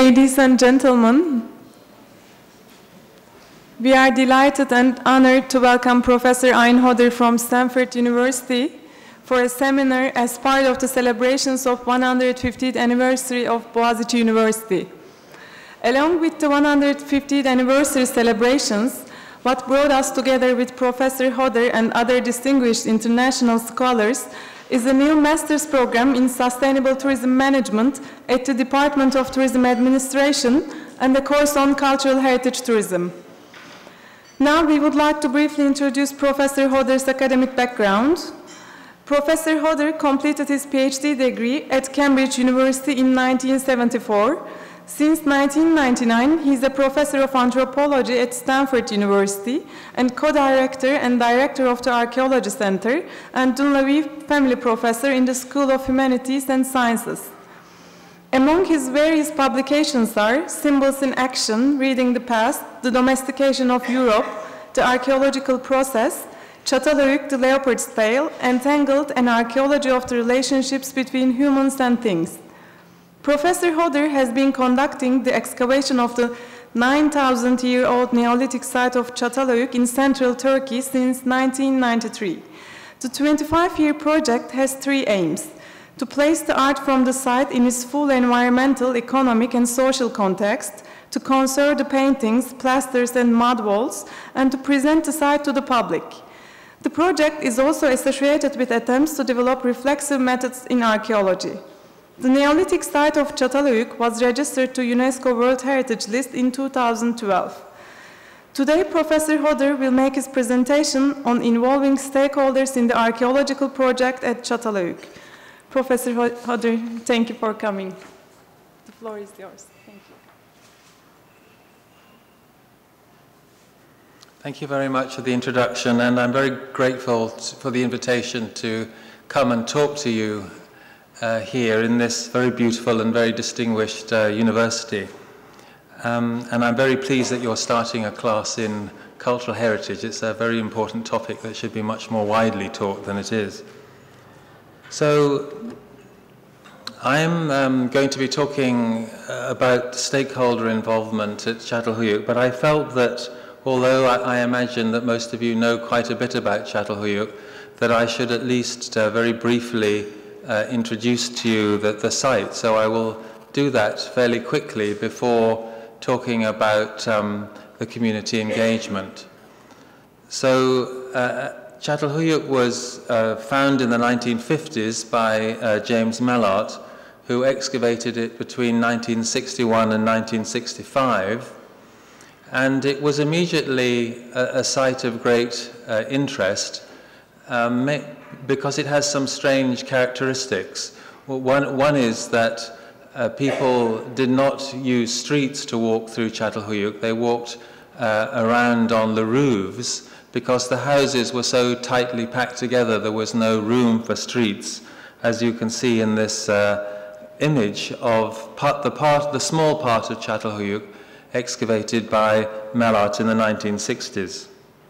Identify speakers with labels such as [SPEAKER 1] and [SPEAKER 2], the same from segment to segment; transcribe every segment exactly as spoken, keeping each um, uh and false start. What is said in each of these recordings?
[SPEAKER 1] Ladies and gentlemen, we are delighted and honored to welcome Professor Ayn Hodder from Stanford University for a seminar as part of the celebrations of one hundred fiftieth anniversary of Boğaziçi University. Along with the one hundred fiftieth anniversary celebrations, what brought us together with Professor Hodder and other distinguished international scholars is a new master's program in sustainable tourism management at the Department of Tourism Administration and a course on cultural heritage tourism. Now we would like to briefly introduce Professor Hodder's academic background. Professor Hodder completed his PhD degree at Cambridge University in nineteen seventy-four. Since nineteen ninety-nine, he is a professor of anthropology at Stanford University and co-director and director of the Archaeology Center and Dunleavy Family Professor in the School of Humanities and Sciences. Among his various publications are Symbols in Action, Reading the Past, The Domestication of Europe, The Archaeological Process, Çatalhöyük, The Leopard's Tale, Entangled, An Archaeology of the Relationships Between Humans and Things. Professor Hodder has been conducting the excavation of the nine thousand year old Neolithic site of Çatalhöyük in central Turkey since nineteen ninety-three. The twenty-five year project has three aims: to place the art from the site in its full environmental, economic, and social context, to conserve the paintings, plasters, and mud walls, and to present the site to the public. The project is also associated with attempts to develop reflexive methods in archaeology. The Neolithic site of Çatalhöyük was registered to UNESCO World Heritage List in two thousand twelve. Today, Professor Hodder will make his presentation on involving stakeholders in the archaeological project at Çatalhöyük. Professor Hodder, thank you for coming. The floor is yours. Thank you.
[SPEAKER 2] Thank you very much for the introduction, and I'm very grateful for the invitation to come and talk to you Uh, here in this very beautiful and very distinguished uh, university. Um, and I'm very pleased that you're starting a class in cultural heritage. It's a very important topic that should be much more widely taught than it is. So I'm um, going to be talking uh, about stakeholder involvement at Çatalhöyük, but I felt that although I, I imagine that most of you know quite a bit about Çatalhöyük, that I should at least uh, very briefly Uh, introduce to you the, the site. So I will do that fairly quickly before talking about um, the community engagement. So uh, Çatalhöyük was uh, found in the nineteen fifties by uh, James Mellart, who excavated it between nineteen sixty-one and nineteen sixty-five. And it was immediately a, a site of great uh, interest, um, because it has some strange characteristics. Well, one, one is that uh, people did not use streets to walk through Çatalhöyük. They walked uh, around on the roofs because the houses were so tightly packed together there was no room for streets, as you can see in this uh, image of part, the, part, the small part of Çatalhöyük excavated by Mellart in the nineteen sixties.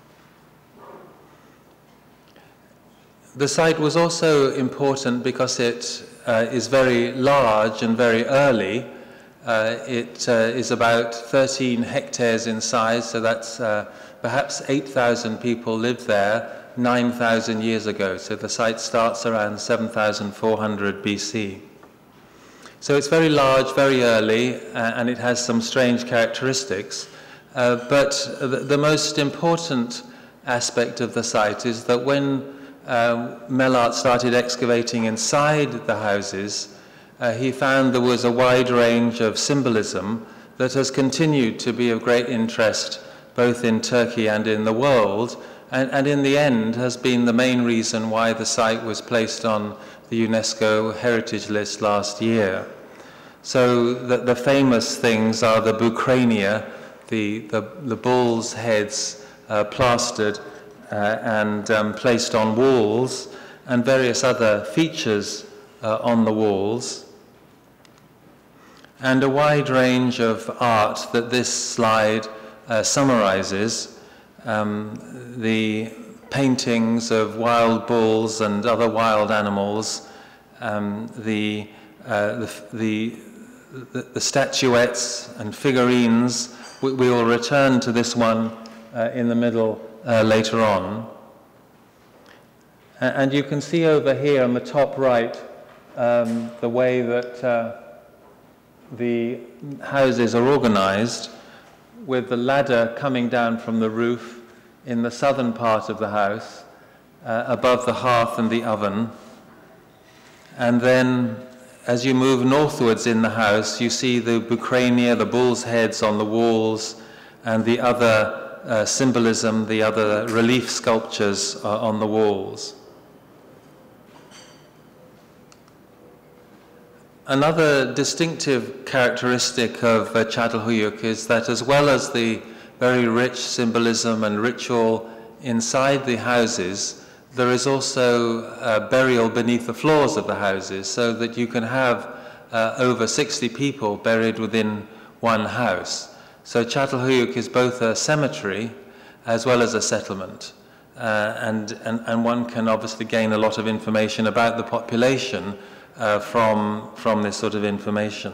[SPEAKER 2] The site was also important because it uh, is very large and very early. Uh, it uh, is about thirteen hectares in size, so that's uh, perhaps eight thousand people lived there nine thousand years ago. So the site starts around seven thousand four hundred B C. So it's very large, very early, uh, and it has some strange characteristics. Uh, but the, the most important aspect of the site is that when Um, Mellart started excavating inside the houses, uh, he found there was a wide range of symbolism that has continued to be of great interest both in Turkey and in the world, and, and in the end has been the main reason why the site was placed on the UNESCO Heritage List last year. So the, the famous things are the bucrania, the, the, the bull's heads uh, plastered Uh, and um, placed on walls, and various other features uh, on the walls, and a wide range of art that this slide uh, summarizes. Um, the paintings of wild bulls and other wild animals, um, the, uh, the, the the, the statuettes and figurines. We, we will return to this one uh, in the middle uh, later on. And you can see over here on the top right um, the way that uh, the houses are organized, with the ladder coming down from the roof in the southern part of the house, uh, above the hearth and the oven. And then as you move northwards in the house, you see the bucrania, the bull's heads on the walls, and the other uh, symbolism, the other relief sculptures uh, on the walls. Another distinctive characteristic of uh, Çatalhöyük is that, as well as the very rich symbolism and ritual inside the houses, there is also uh, burial beneath the floors of the houses, so that you can have uh, over sixty people buried within one house. So Çatalhöyük is both a cemetery as well as a settlement. Uh, and, and, and one can obviously gain a lot of information about the population Uh, from, from this sort of information.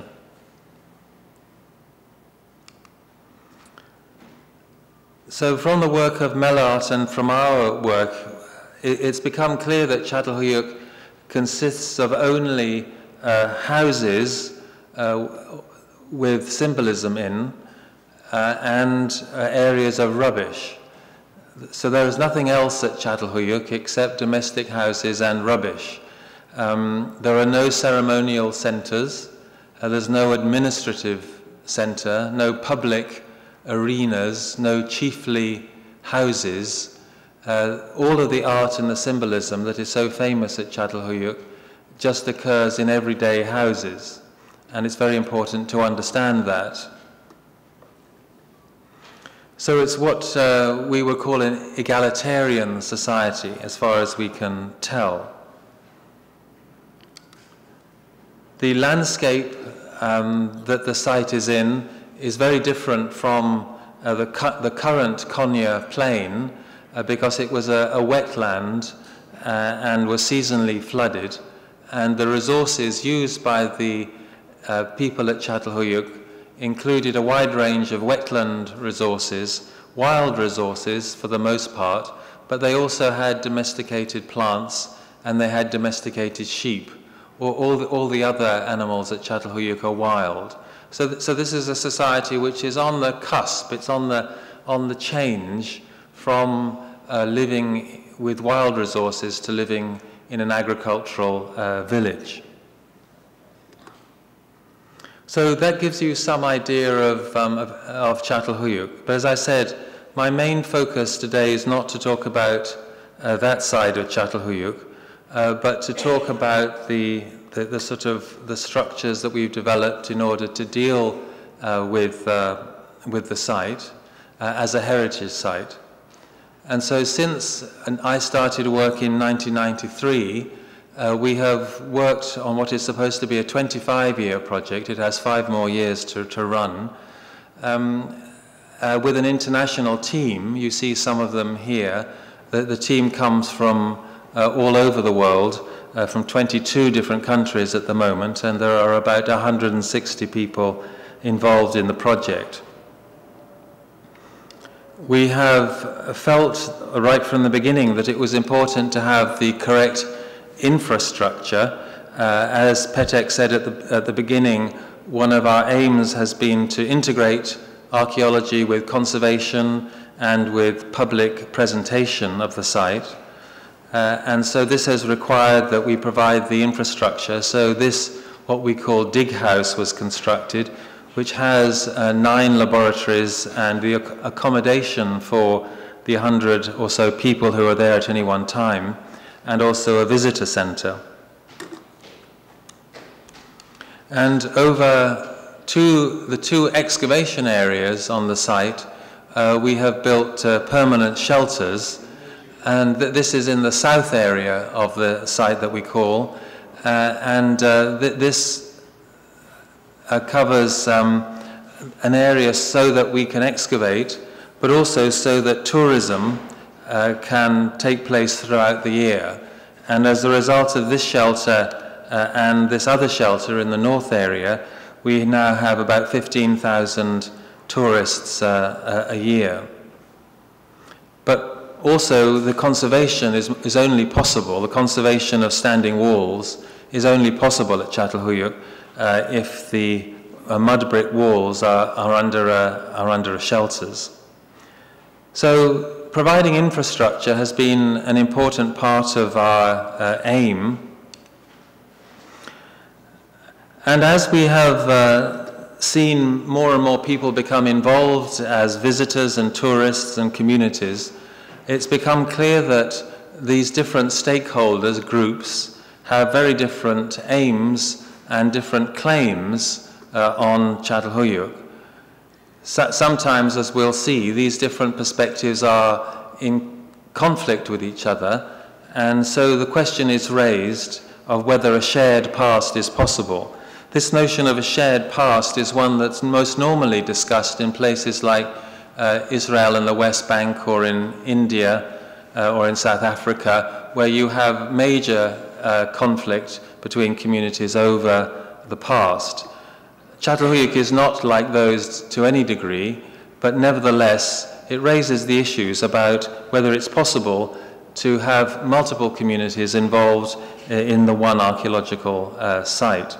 [SPEAKER 2] So from the work of Melart and from our work, it, it's become clear that Çatalhöyük consists of only uh, houses uh, with symbolism in uh, and uh, areas of rubbish. So there is nothing else at Çatalhöyük except domestic houses and rubbish. Um, there are no ceremonial centers, uh, there's no administrative center, no public arenas, no chiefly houses. Uh, all of the art and the symbolism that is so famous at Çatalhöyük just occurs in everyday houses, and it's very important to understand that. So it's what uh, we would call an egalitarian society, as far as we can tell. The landscape um, that the site is in is very different from uh, the, cu the current Konya plain uh, because it was a, a wetland uh, and was seasonally flooded, and the resources used by the uh, people at Çatalhöyük included a wide range of wetland resources, wild resources for the most part, but they also had domesticated plants and they had domesticated sheep. All the, all the other animals at Çatalhöyük are wild. So, th so this is a society which is on the cusp, it's on the, on the change from uh, living with wild resources to living in an agricultural uh, village. So that gives you some idea of, um, of, of Çatalhöyük. But as I said, my main focus today is not to talk about uh, that side of Çatalhöyük, Uh, but to talk about the, the, the sort of the structures that we've developed in order to deal uh, with, uh, with the site uh, as a heritage site. And so since I started work in nineteen ninety-three, uh, we have worked on what is supposed to be a twenty-five year project. It has five more years to, to run, um, uh, with an international team. You see some of them here. The, the team comes from Uh, all over the world, uh, from twenty-two different countries at the moment, and there are about one hundred sixty people involved in the project. We have felt right from the beginning that it was important to have the correct infrastructure. Uh, as Petek said at the, at the beginning, one of our aims has been to integrate archaeology with conservation and with public presentation of the site. Uh, and so this has required that we provide the infrastructure. So this, what we call Dig House, was constructed, which has uh, nine laboratories and the ac accommodation for the hundred or so people who are there at any one time, and also a visitor center. And over two, the two excavation areas on the site, uh, we have built uh, permanent shelters. And th this is in the south area of the site that we call, uh, and uh, th this uh, covers um, an area so that we can excavate, but also so that tourism uh, can take place throughout the year. And as a result of this shelter uh, and this other shelter in the north area, we now have about fifteen thousand tourists uh, a, a year. But also the conservation is, is only possible, the conservation of standing walls is only possible at Çatalhöyük uh, if the uh, mud brick walls are, are, under a, are under a shelters. So providing infrastructure has been an important part of our uh, aim. And as we have uh, seen more and more people become involved as visitors and tourists and communities, it's become clear that these different stakeholders, groups, have very different aims and different claims uh, on Çatalhöyük. So, sometimes, as we'll see, these different perspectives are in conflict with each other, and so the question is raised of whether a shared past is possible. This notion of a shared past is one that's most normally discussed in places like uh, Israel and the West Bank, or in India, uh, or in South Africa, where you have major uh, conflict between communities over the past. Çatalhöyük is not like those to any degree, but nevertheless it raises the issues about whether it's possible to have multiple communities involved in the one archaeological uh, site.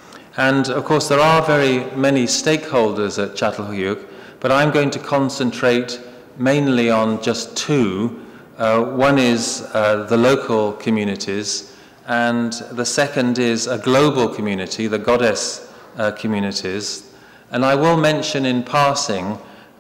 [SPEAKER 2] And of course there are very many stakeholders at Çatalhöyük, but I'm going to concentrate mainly on just two. Uh, one is uh, the local communities, and the second is a global community, the goddess uh, communities. And I will mention in passing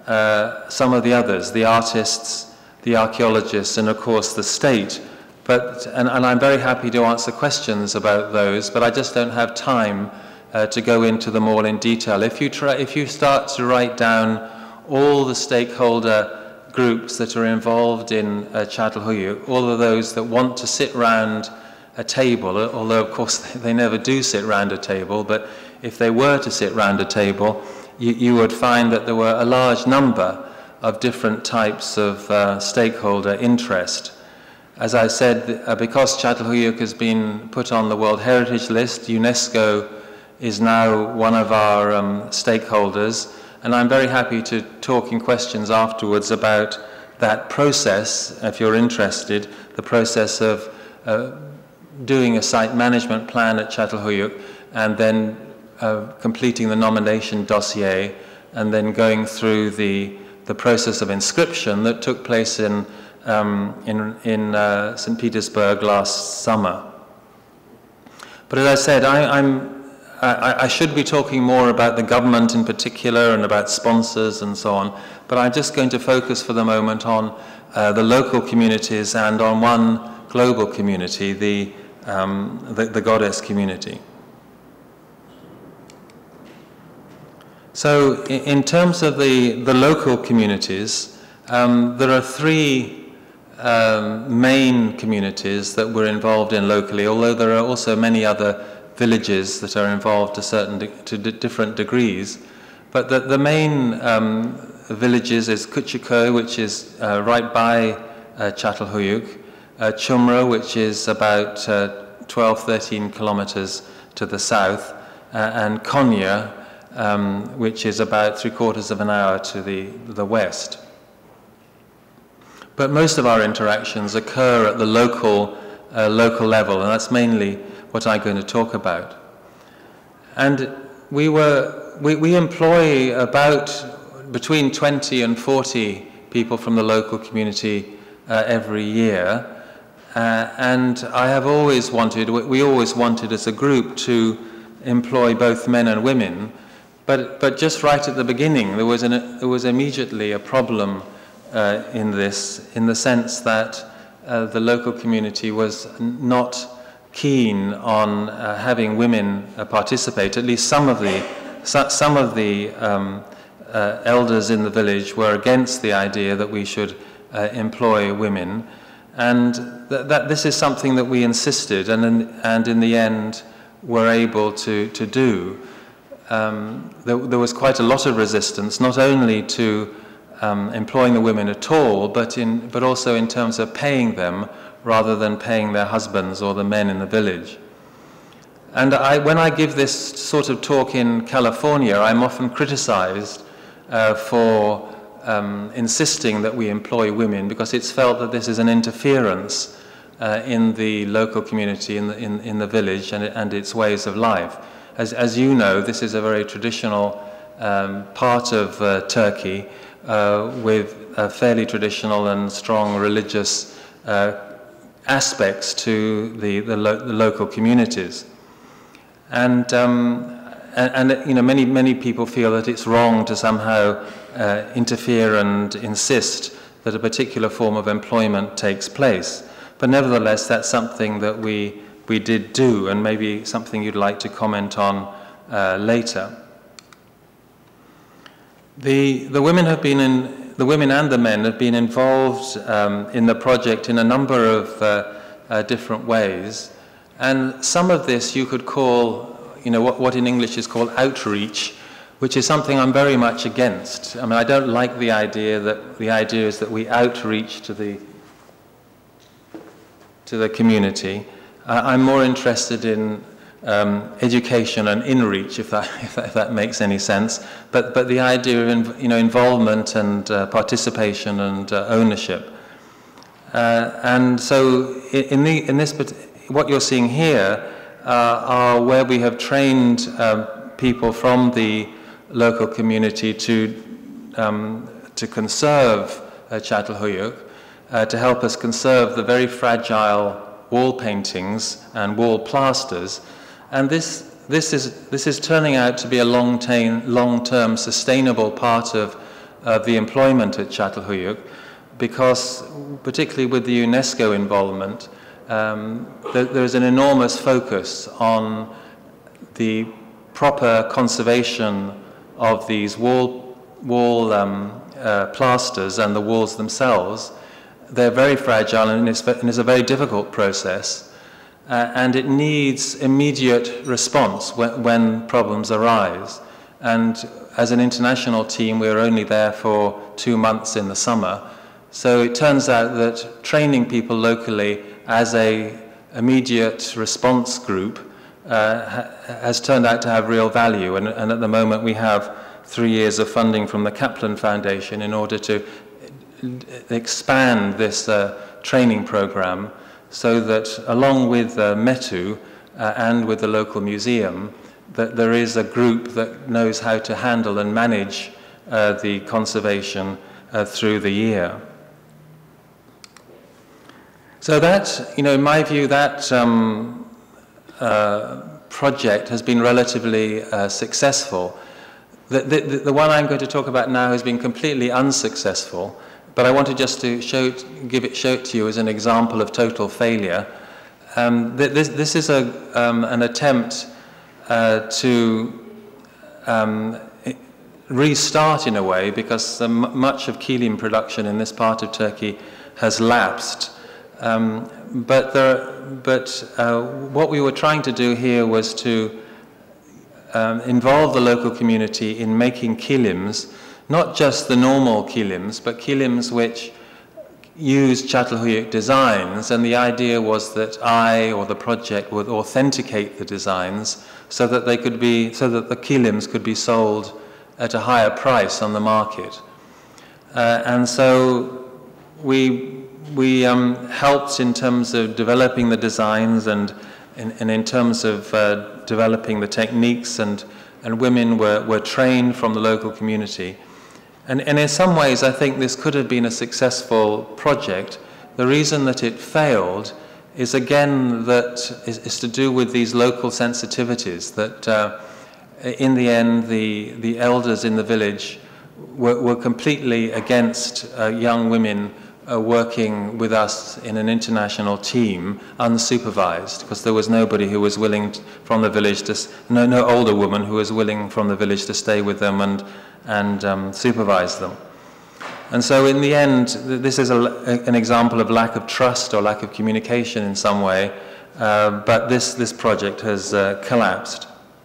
[SPEAKER 2] uh, some of the others, the artists, the archaeologists, and of course the state. But, and, and I'm very happy to answer questions about those, but I just don't have time Uh, to go into them all in detail. If you, try, if you start to write down all the stakeholder groups that are involved in uh, Çatalhöyük, all of those that want to sit round a table, although of course they, they never do sit round a table, but if they were to sit round a table, you, you would find that there were a large number of different types of uh, stakeholder interest. As I said, uh, because Çatalhöyük has been put on the World Heritage List, UNESCO is now one of our um, stakeholders, and I'm very happy to talk in questions afterwards about that process, if you're interested, the process of uh, doing a site management plan at Çatalhöyük, and then uh, completing the nomination dossier, and then going through the, the process of inscription that took place in, um, in, in uh, Saint Petersburg last summer. But as I said, I, I'm I, I should be talking more about the government in particular and about sponsors and so on, but I'm just going to focus for the moment on uh, the local communities and on one global community, the, um, the, the goddess community. So in, in terms of the, the local communities, um, there are three um, main communities that we're involved in locally, although there are also many other villages that are involved to certain de to d different degrees, but the, the main um, villages is Küçükköy, which is uh, right by uh, Çatalhöyük, uh, Çumra, which is about uh, twelve, thirteen kilometers to the south, uh, and Konya, um, which is about three quarters of an hour to the, the west. But most of our interactions occur at the local, uh, local level, and that's mainly what I'm going to talk about. And we were we, we employ about between twenty and forty people from the local community uh, every year, uh, and I have always wanted we always wanted as a group to employ both men and women, but but just right at the beginning there was an there was immediately a problem uh, in this, in the sense that uh, the local community was not keen on uh, having women uh, participate. At least some of the so, some of the um, uh, elders in the village were against the idea that we should uh, employ women, and th that this is something that we insisted, and in, and in the end were able to to do. Um, there, there was quite a lot of resistance, not only to um, employing the women at all, but in but also in terms of paying them, rather than paying their husbands or the men in the village. And I, when I give this sort of talk in California, I'm often criticized uh, for um, insisting that we employ women, because it's felt that this is an interference uh, in the local community, in the, in, in the village, and, and its ways of life. As, as you know, this is a very traditional um, part of uh, Turkey uh, with uh, fairly traditional and strong religious uh, aspects to the, the, lo the local communities. And, um, and, and, you know, many, many people feel that it's wrong to somehow uh, interfere and insist that a particular form of employment takes place. But nevertheless, that's something that we, we did do, and maybe something you'd like to comment on uh, later. The, the women have been in, the women and the men have been involved um, in the project in a number of uh, uh, different ways. And some of this you could call, you know, what, what in English is called outreach, which is something I'm very much against. I mean, I don't like the idea that the idea is that we outreach to the to the community. Uh, I'm more interested in um, education and inreach, if that, if that if that makes any sense. But but the idea of, you know, involvement and uh, participation and uh, ownership. Uh, and so in the in this what you're seeing here uh, are where we have trained um, people from the local community to um, to conserve uh, Çatalhöyük, uh, to help us conserve the very fragile wall paintings and wall plasters, and this this is this is turning out to be a long-term long-term sustainable part of uh, the employment at Çatalhöyük, because particularly with the UNESCO involvement, um, there, there is an enormous focus on the proper conservation of these wall wall um, uh, plasters and the walls themselves. They're very fragile, and it's, and it's a very difficult process, uh, and it needs immediate response when, when problems arise. And as an international team, we were only there for two months in the summer, so it turns out that training people locally as a immediate response group uh, ha has turned out to have real value, and, and at the moment we have three years of funding from the Kaplan Foundation in order to expand this uh, training program, so that along with uh, METU uh, and with the local museum, that there is a group that knows how to handle and manage uh, the conservation uh, through the year. So that, you know, in my view, that um, uh, project has been relatively uh, successful. The, the, the one I'm going to talk about now has been completely unsuccessful, but I wanted just to show it, give it, show it to you as an example of total failure. Um, th this, this is a, um, an attempt uh, to um, restart in a way, because um, much of Kilim production in this part of Turkey has lapsed. Um, but there, but uh, what we were trying to do here was to um, involve the local community in making kilims, not just the normal kilims, but kilims which use Çatalhöyük designs. And the idea was that I, or the project, would authenticate the designs so that they could be, so that the kilims could be sold at a higher price on the market. Uh, and so we we um, helped in terms of developing the designs, and in, and in terms of uh, developing the techniques, and and women were were trained from the local community. And, and in some ways, I think this could have been a successful project. The reason that it failed is, again, that is, is to do with these local sensitivities, that uh, in the end, the, the elders in the village were, were completely against uh, young women uh, working with us in an international team, unsupervised, because there was nobody who was willing to, from the village to, no, no older woman who was willing from the village to stay with them and and um, supervise them. And so in the end, this is a, an example of lack of trust or lack of communication in some way, uh, but this, this project has uh, collapsed.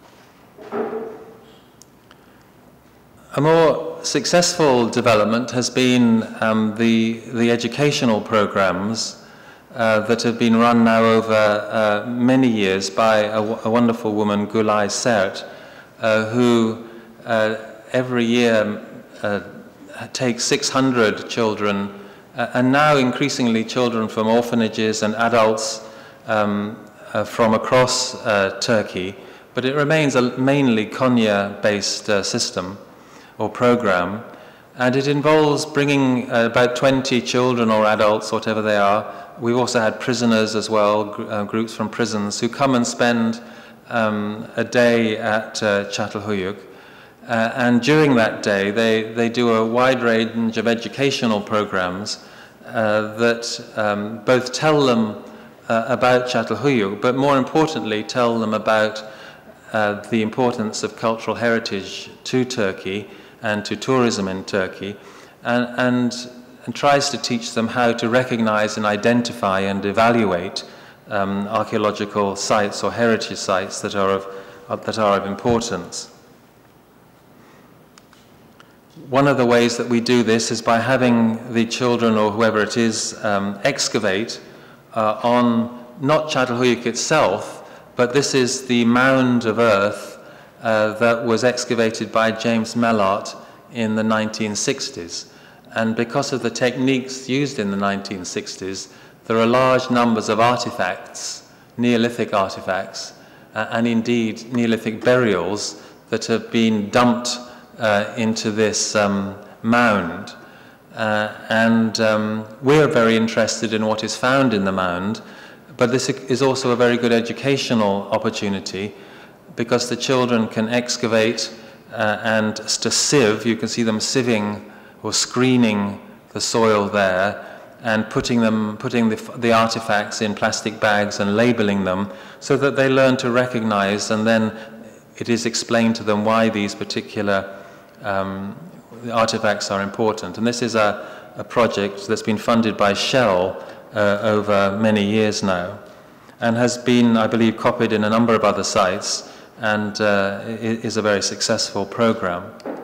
[SPEAKER 2] A more successful development has been um, the, the educational programs uh, that have been run now over uh, many years by a, a wonderful woman, Gulay Sert, uh, who uh, every year uh, takes six hundred children, uh, and now increasingly children from orphanages and adults um, uh, from across uh, Turkey, but it remains a mainly Konya-based uh, system or program, and it involves bringing uh, about twenty children or adults, whatever they are. We've also had prisoners as well, gr uh, groups from prisons, who come and spend um, a day at uh, Çatalhöyük. Uh, and during that day, they, they do a wide range of educational programs uh, that um, both tell them uh, about Çatalhöyük, but more importantly, tell them about uh, the importance of cultural heritage to Turkey and to tourism in Turkey, and, and, and tries to teach them how to recognize and identify and evaluate um, archaeological sites or heritage sites that are of, uh, that are of importance. One of the ways that we do this is by having the children, or whoever it is, um, excavate uh, on not Çatalhöyük itself, but this is the mound of earth uh, that was excavated by James Mellart in the nineteen sixties. And because of the techniques used in the nineteen sixties, there are large numbers of artifacts, Neolithic artifacts, uh, and indeed Neolithic burials that have been dumped Uh, into this um, mound. Uh, and um, we're very interested in what is found in the mound, but this is also a very good educational opportunity, because the children can excavate uh, and to sieve. You can see them sieving or screening the soil there and putting them, putting the, the artifacts in plastic bags and labeling them, so that they learn to recognize, and then it is explained to them why these particular Um, the artifacts are important. And this is a, a project that's been funded by Shell uh, over many years now, and has been, I believe, copied in a number of other sites, and uh, is a very successful program.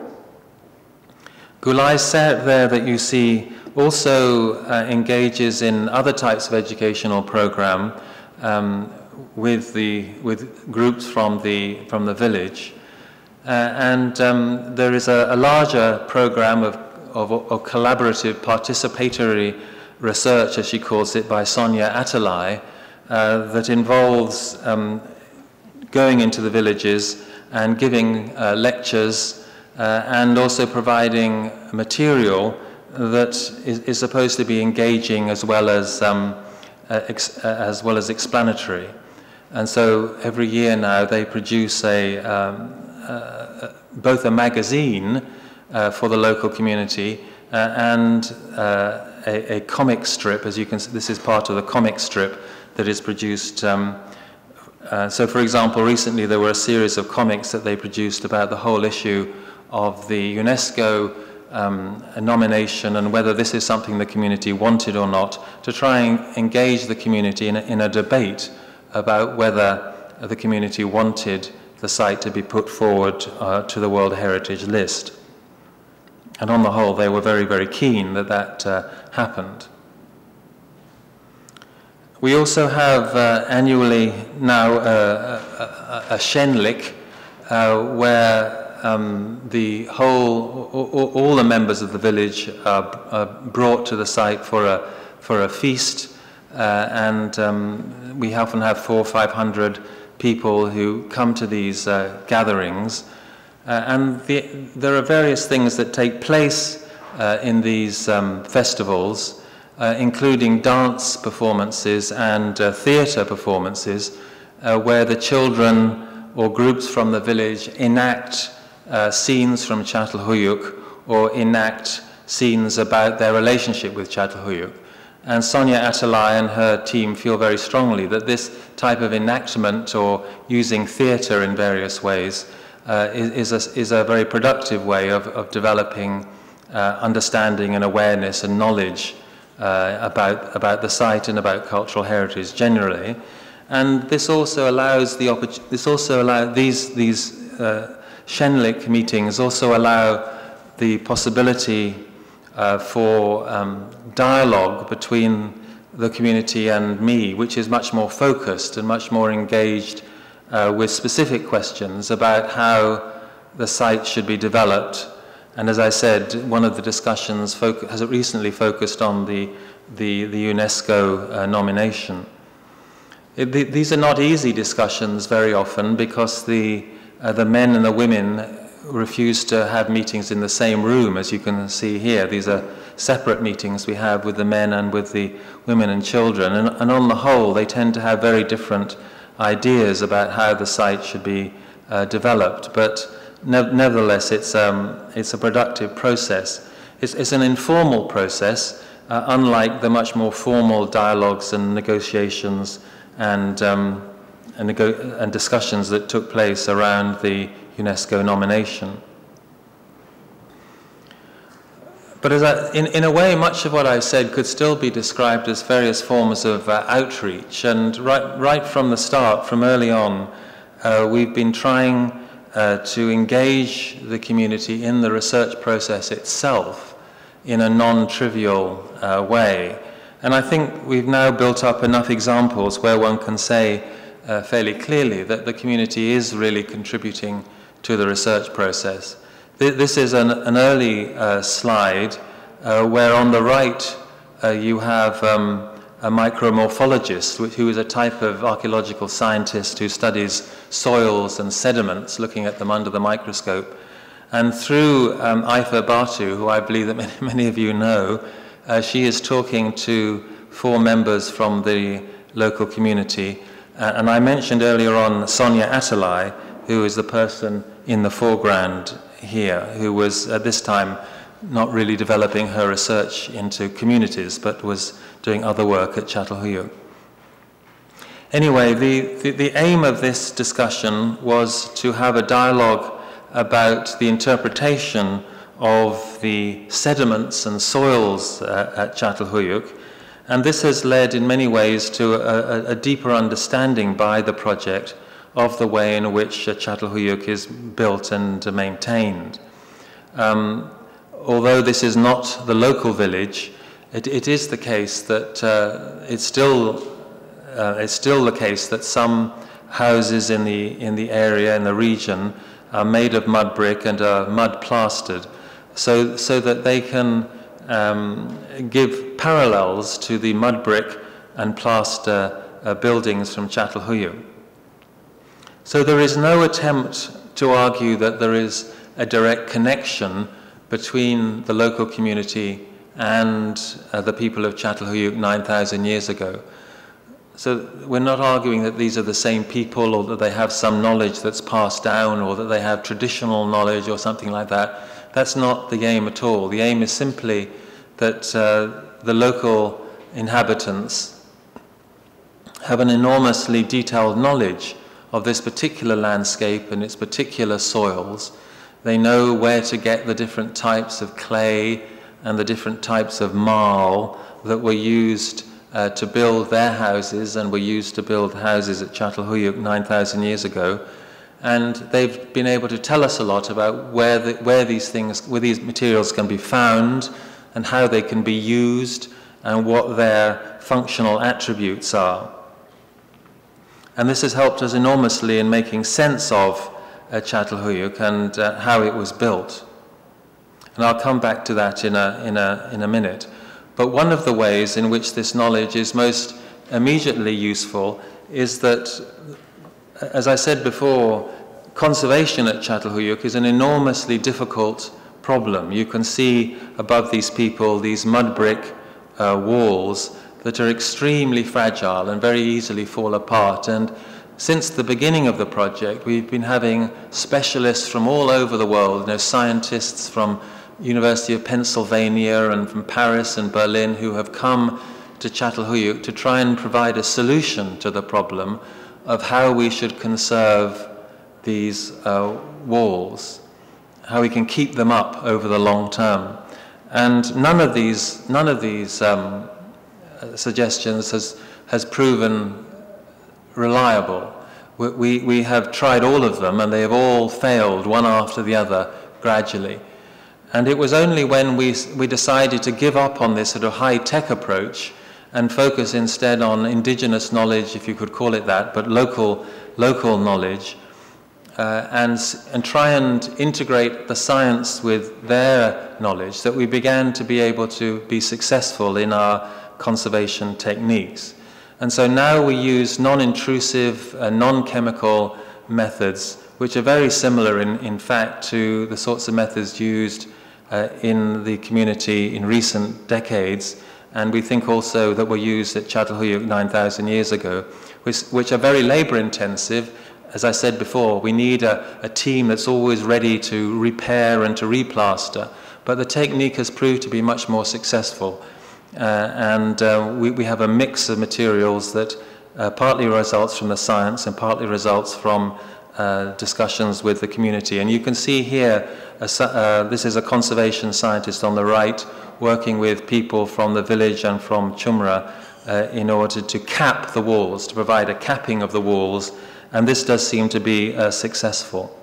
[SPEAKER 2] Gulay Sert there that you see also uh, engages in other types of educational program um, with, the, with groups from the, from the village. Uh, and um, there is a, a larger program of, of, of collaborative participatory research, as she calls it, by Sonia Atalay, uh, that involves um, going into the villages and giving uh, lectures uh, and also providing material that is, is supposed to be engaging as well as, um, uh, ex uh, as well as explanatory. And so every year now they produce a um, Uh, both a magazine uh, for the local community uh, and uh, a, a comic strip, as you can see. This is part of the comic strip that is produced. Um, uh, so, for example, recently there were a series of comics that they produced about the whole issue of the UNESCO um, nomination, and whether this is something the community wanted or not, to try and engage the community in a, in a debate about whether the community wanted the site to be put forward uh, to the World Heritage List. And on the whole, they were very, very keen that that uh, happened. We also have uh, annually now uh, a, a, a Şenlik, uh, where um, the whole, all, all the members of the village are, are brought to the site for a, for a feast, uh, and um, we often have four or five hundred people who come to these uh, gatherings, uh, and the, there are various things that take place uh, in these um, festivals, uh, including dance performances and uh, theatre performances, uh, where the children or groups from the village enact uh, scenes from Çatalhöyük, or enact scenes about their relationship with Çatalhöyük. And Sonia Atalay and her team feel very strongly that this type of enactment, or using theatre in various ways, uh, is, is, a, is a very productive way of, of developing uh, understanding and awareness and knowledge uh, about, about the site and about cultural heritage generally. And this also allows the opportunity, this also allow these, these uh, Şenlik meetings also allow the possibility uh, for um, dialogue between the community and me, which is much more focused and much more engaged uh, with specific questions about how the site should be developed. And as I said, one of the discussions has recently focused on the, the, the UNESCO uh, nomination. It, the, these are not easy discussions very often because the, uh, the men and the women refuse to have meetings in the same room, as you can see here. These are separate meetings we have with the men and with the women and children. And, and on the whole, they tend to have very different ideas about how the site should be uh, developed. But ne nevertheless, it's, um, it's a productive process. It's, it's an informal process, uh, unlike the much more formal dialogues and negotiations and, um, and, nego and discussions that took place around the UNESCO nomination. But as I, in, in a way, much of what I said could still be described as various forms of uh, outreach. And right, right from the start, from early on, uh, we've been trying uh, to engage the community in the research process itself in a non-trivial uh, way. And I think we've now built up enough examples where one can say uh, fairly clearly that the community is really contributing to the research process. This is an, an early uh, slide uh, where on the right uh, you have um, a micromorphologist who is a type of archaeological scientist who studies soils and sediments, looking at them under the microscope. And through um, Aifa Batu, who I believe that many, many of you know, uh, she is talking to four members from the local community. Uh, and I mentioned earlier on Sonia Atalay, who is the person in the foreground here, who was at this time not really developing her research into communities, but was doing other work at Çatalhöyük. Anyway, the, the, the aim of this discussion was to have a dialogue about the interpretation of the sediments and soils uh, at Çatalhöyük, and this has led in many ways to a, a, a deeper understanding by the project of the way in which uh, Çatalhöyük is built and uh, maintained. Um, although this is not the local village, it, it is the case that uh, it's still uh, it's still the case that some houses in the in the area in the region are made of mud brick and are mud plastered, so so that they can um, give parallels to the mud brick and plaster uh, buildings from Çatalhöyük. So there is no attempt to argue that there is a direct connection between the local community and uh, the people of Çatalhöyük nine thousand years ago. So we're not arguing that these are the same people or that they have some knowledge that's passed down or that they have traditional knowledge or something like that. That's not the aim at all. The aim is simply that uh, the local inhabitants have an enormously detailed knowledge of this particular landscape and its particular soils. They know where to get the different types of clay and the different types of marl that were used uh, to build their houses and were used to build houses at Çatalhöyük nine thousand years ago. And they've been able to tell us a lot about where, the, where these things, where these materials can be found and how they can be used and what their functional attributes are. And this has helped us enormously in making sense of uh, Çatalhöyük and uh, how it was built. And I'll come back to that in a, in, a, in a minute. But one of the ways in which this knowledge is most immediately useful is that, as I said before, conservation at Çatalhöyük is an enormously difficult problem. You can see above these people these mud brick uh, walls that are extremely fragile and very easily fall apart. And since the beginning of the project, we've been having specialists from all over the world, you know, scientists from University of Pennsylvania and from Paris and Berlin who have come to Çatalhöyük to try and provide a solution to the problem of how we should conserve these uh, walls, how we can keep them up over the long term. And none of these, none of these um, suggestions has, has proven reliable. We, we, we have tried all of them and they have all failed one after the other gradually. And it was only when we, we decided to give up on this sort of high-tech approach and focus instead on indigenous knowledge, if you could call it that, but local, local knowledge, uh, and, and try and integrate the science with their knowledge, that we began to be able to be successful in our conservation techniques. And so now we use non-intrusive, uh, non-chemical methods, which are very similar in, in fact to the sorts of methods used uh, in the community in recent decades, and we think also that were used at Çatalhöyük nine thousand years ago, which, which are very labor intensive. As I said before, we need a, a team that's always ready to repair and to replaster, but the technique has proved to be much more successful. Uh, and uh, we, we have a mix of materials that uh, partly results from the science and partly results from uh, discussions with the community. And you can see here, a, uh, this is a conservation scientist on the right working with people from the village and from Çumra uh, in order to cap the walls, to provide a capping of the walls, and this does seem to be uh, successful.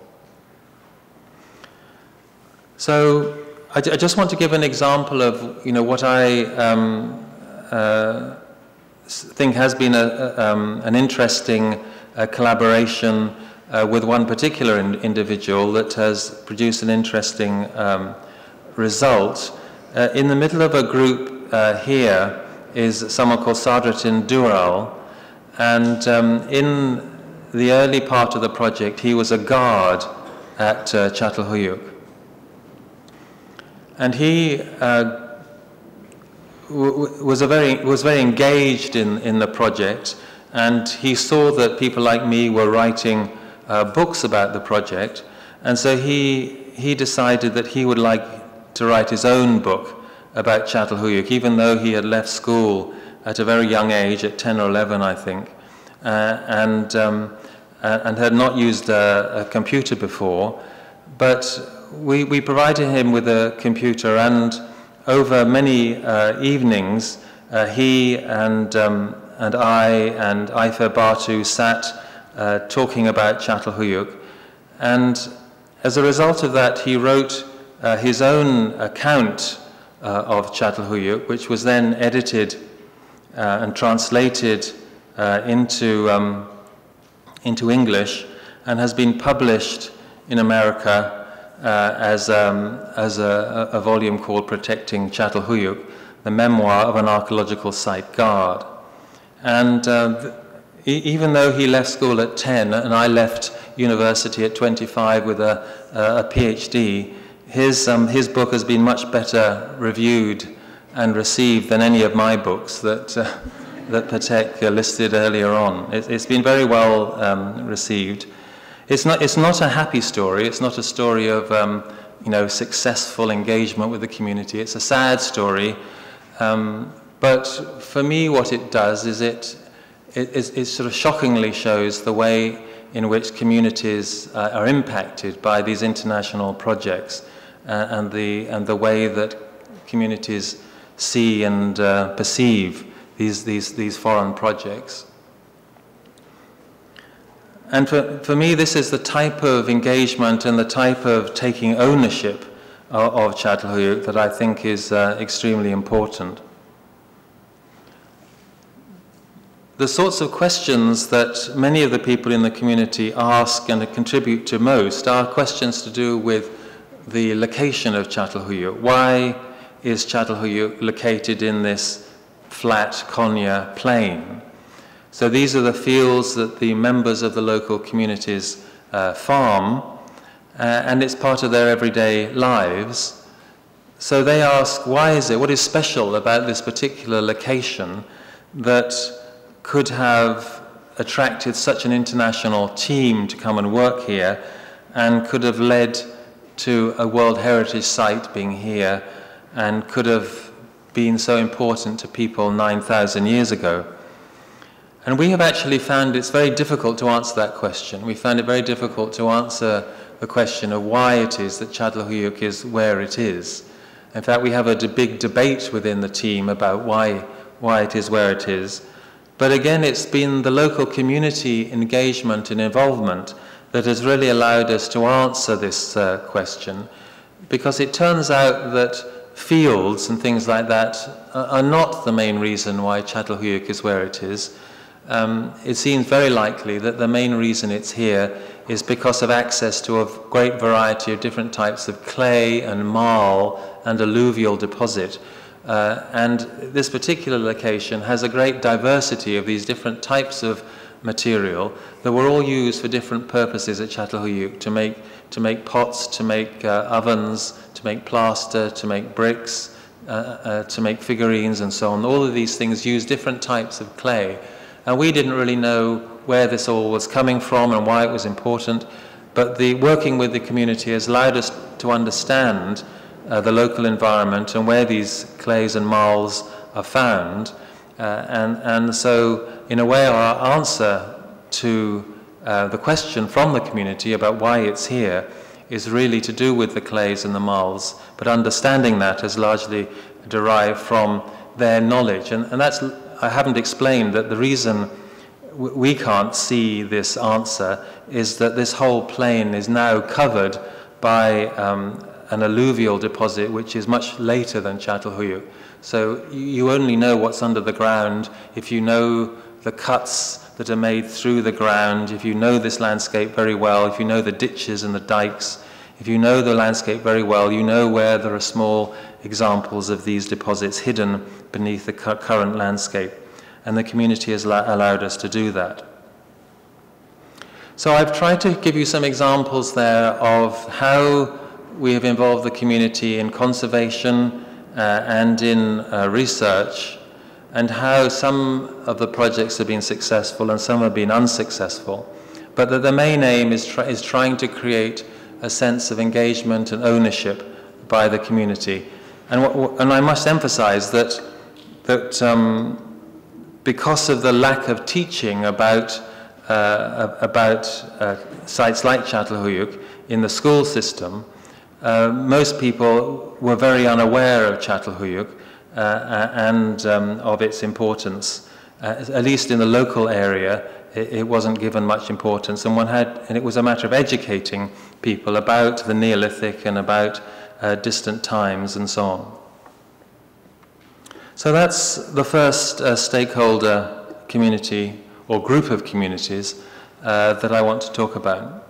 [SPEAKER 2] So I, I just want to give an example of, you know, what I um, uh, think has been a, a, um, an interesting uh, collaboration uh, with one particular in, individual that has produced an interesting um, result. Uh, in the middle of a group uh, here is someone called Sadrettin Dural, and um, in the early part of the project he was a guard at uh, Çatalhöyük. And he uh, w was, a very, was very engaged in, in the project, and he saw that people like me were writing uh, books about the project, and so he, he decided that he would like to write his own book about Çatalhöyük, even though he had left school at a very young age, at ten or eleven I think, uh, and, um, and had not used a, a computer before, but We, we provided him with a computer, and over many uh, evenings, uh, he and, um, and I and Ayfer Batu sat uh, talking about Çatalhöyük. And as a result of that, he wrote uh, his own account uh, of Çatalhöyük, which was then edited uh, and translated uh, into, um, into English, and has been published in America Uh, as, um, as a, a volume called Protecting Çatalhöyük, the memoir of an archaeological site guard. And uh, e even though he left school at ten and I left university at twenty-five with a, a PhD, his, um, his book has been much better reviewed and received than any of my books that, uh, that Patek uh, listed earlier on. It, it's been very well um, received. It's not, it's not a happy story. It's not a story of um, you know, successful engagement with the community. It's a sad story. Um, but for me, what it does is it, it, it, it sort of shockingly shows the way in which communities uh, are impacted by these international projects uh, and, the, and the way that communities see and uh, perceive these, these, these foreign projects. And for, for me, this is the type of engagement and the type of taking ownership of, of Çatalhöyük that I think is uh, extremely important. The sorts of questions that many of the people in the community ask and contribute to most are questions to do with the location of Çatalhöyük. Why is Çatalhöyük located in this flat Konya plain? So these are the fields that the members of the local communities uh, farm, uh, and it's part of their everyday lives. So they ask, why is it, what is special about this particular location that could have attracted such an international team to come and work here, and could have led to a World Heritage Site being here, and could have been so important to people nine thousand years ago? And we have actually found it's very difficult to answer that question. We found it very difficult to answer the question of why it is that Çatalhöyük is where it is. In fact, we have a big debate within the team about why, why it is where it is. But again, it's been the local community engagement and involvement that has really allowed us to answer this uh, question, because it turns out that fields and things like that are not the main reason why Çatalhöyük is where it is. Um, it seems very likely that the main reason it's here is because of access to a great variety of different types of clay and marl and alluvial deposit. Uh, and this particular location has a great diversity of these different types of material that were all used for different purposes at Çatalhöyük, to make, to make pots, to make uh, ovens, to make plaster, to make bricks, uh, uh, to make figurines and so on. All of these things use different types of clay. And we didn't really know where this all was coming from and why it was important, but the working with the community has allowed us to understand uh, the local environment and where these clays and marls are found. Uh, and, and so, in a way, our answer to uh, the question from the community about why it's here is really to do with the clays and the marls, but understanding that has largely derived from their knowledge. And, and that's, I haven't explained that the reason we can't see this answer is that this whole plain is now covered by um, an alluvial deposit which is much later than Çatalhöyük. So you only know what's under the ground if you know the cuts that are made through the ground, if you know this landscape very well, if you know the ditches and the dikes, if you know the landscape very well, you know where there are small examples of these deposits hidden beneath the current landscape. And the community has allowed us to do that. So I've tried to give you some examples there of how we have involved the community in conservation uh, and in uh, research, and how some of the projects have been successful and some have been unsuccessful. But that the main aim is, try is trying to create a sense of engagement and ownership by the community. And, what, and I must emphasize that, that um, because of the lack of teaching about, uh, about uh, sites like Çatalhöyük in the school system, uh, most people were very unaware of Çatalhöyük uh, and um, of its importance. Uh, at least in the local area, it, it wasn't given much importance, and one had, and it was a matter of educating people about the Neolithic and about uh, distant times and so on. So that's the first uh, stakeholder community or group of communities uh, that I want to talk about.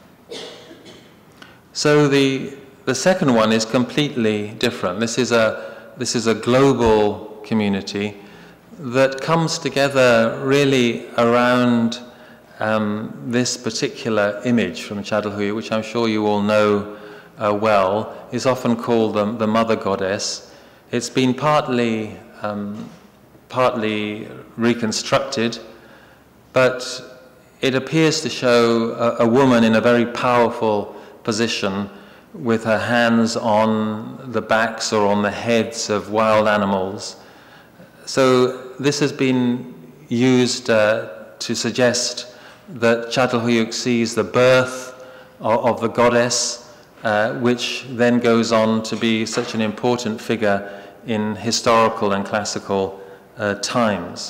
[SPEAKER 2] So the, the second one is completely different. This is a, this is a global community that comes together really around um, this particular image from Çatalhöyük, which I'm sure you all know uh, well, is often called the, the Mother Goddess. It's been partly, um, partly reconstructed, but it appears to show a, a woman in a very powerful position with her hands on the backs or on the heads of wild animals. So this has been used uh, to suggest that Çatalhöyük sees the birth of, of the goddess, uh, which then goes on to be such an important figure in historical and classical uh, times.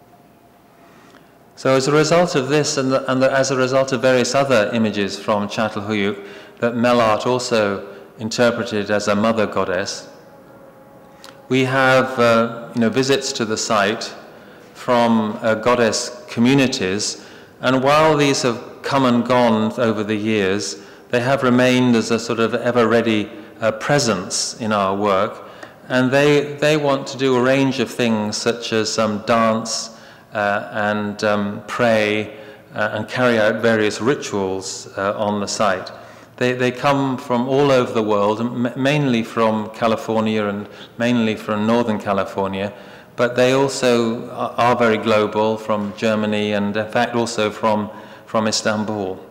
[SPEAKER 2] So as a result of this, and, the, and the, as a result of various other images from Çatalhöyük that Melart also interpreted as a mother goddess, we have uh, you know, visits to the site from uh, goddess communities, and while these have come and gone over the years, they have remained as a sort of ever-ready uh, presence in our work, and they, they want to do a range of things such as um, dance uh, and um, pray uh, and carry out various rituals uh, on the site. They, they come from all over the world, mainly from California and mainly from Northern California, but they also are very global, from Germany and in fact also from, from Istanbul.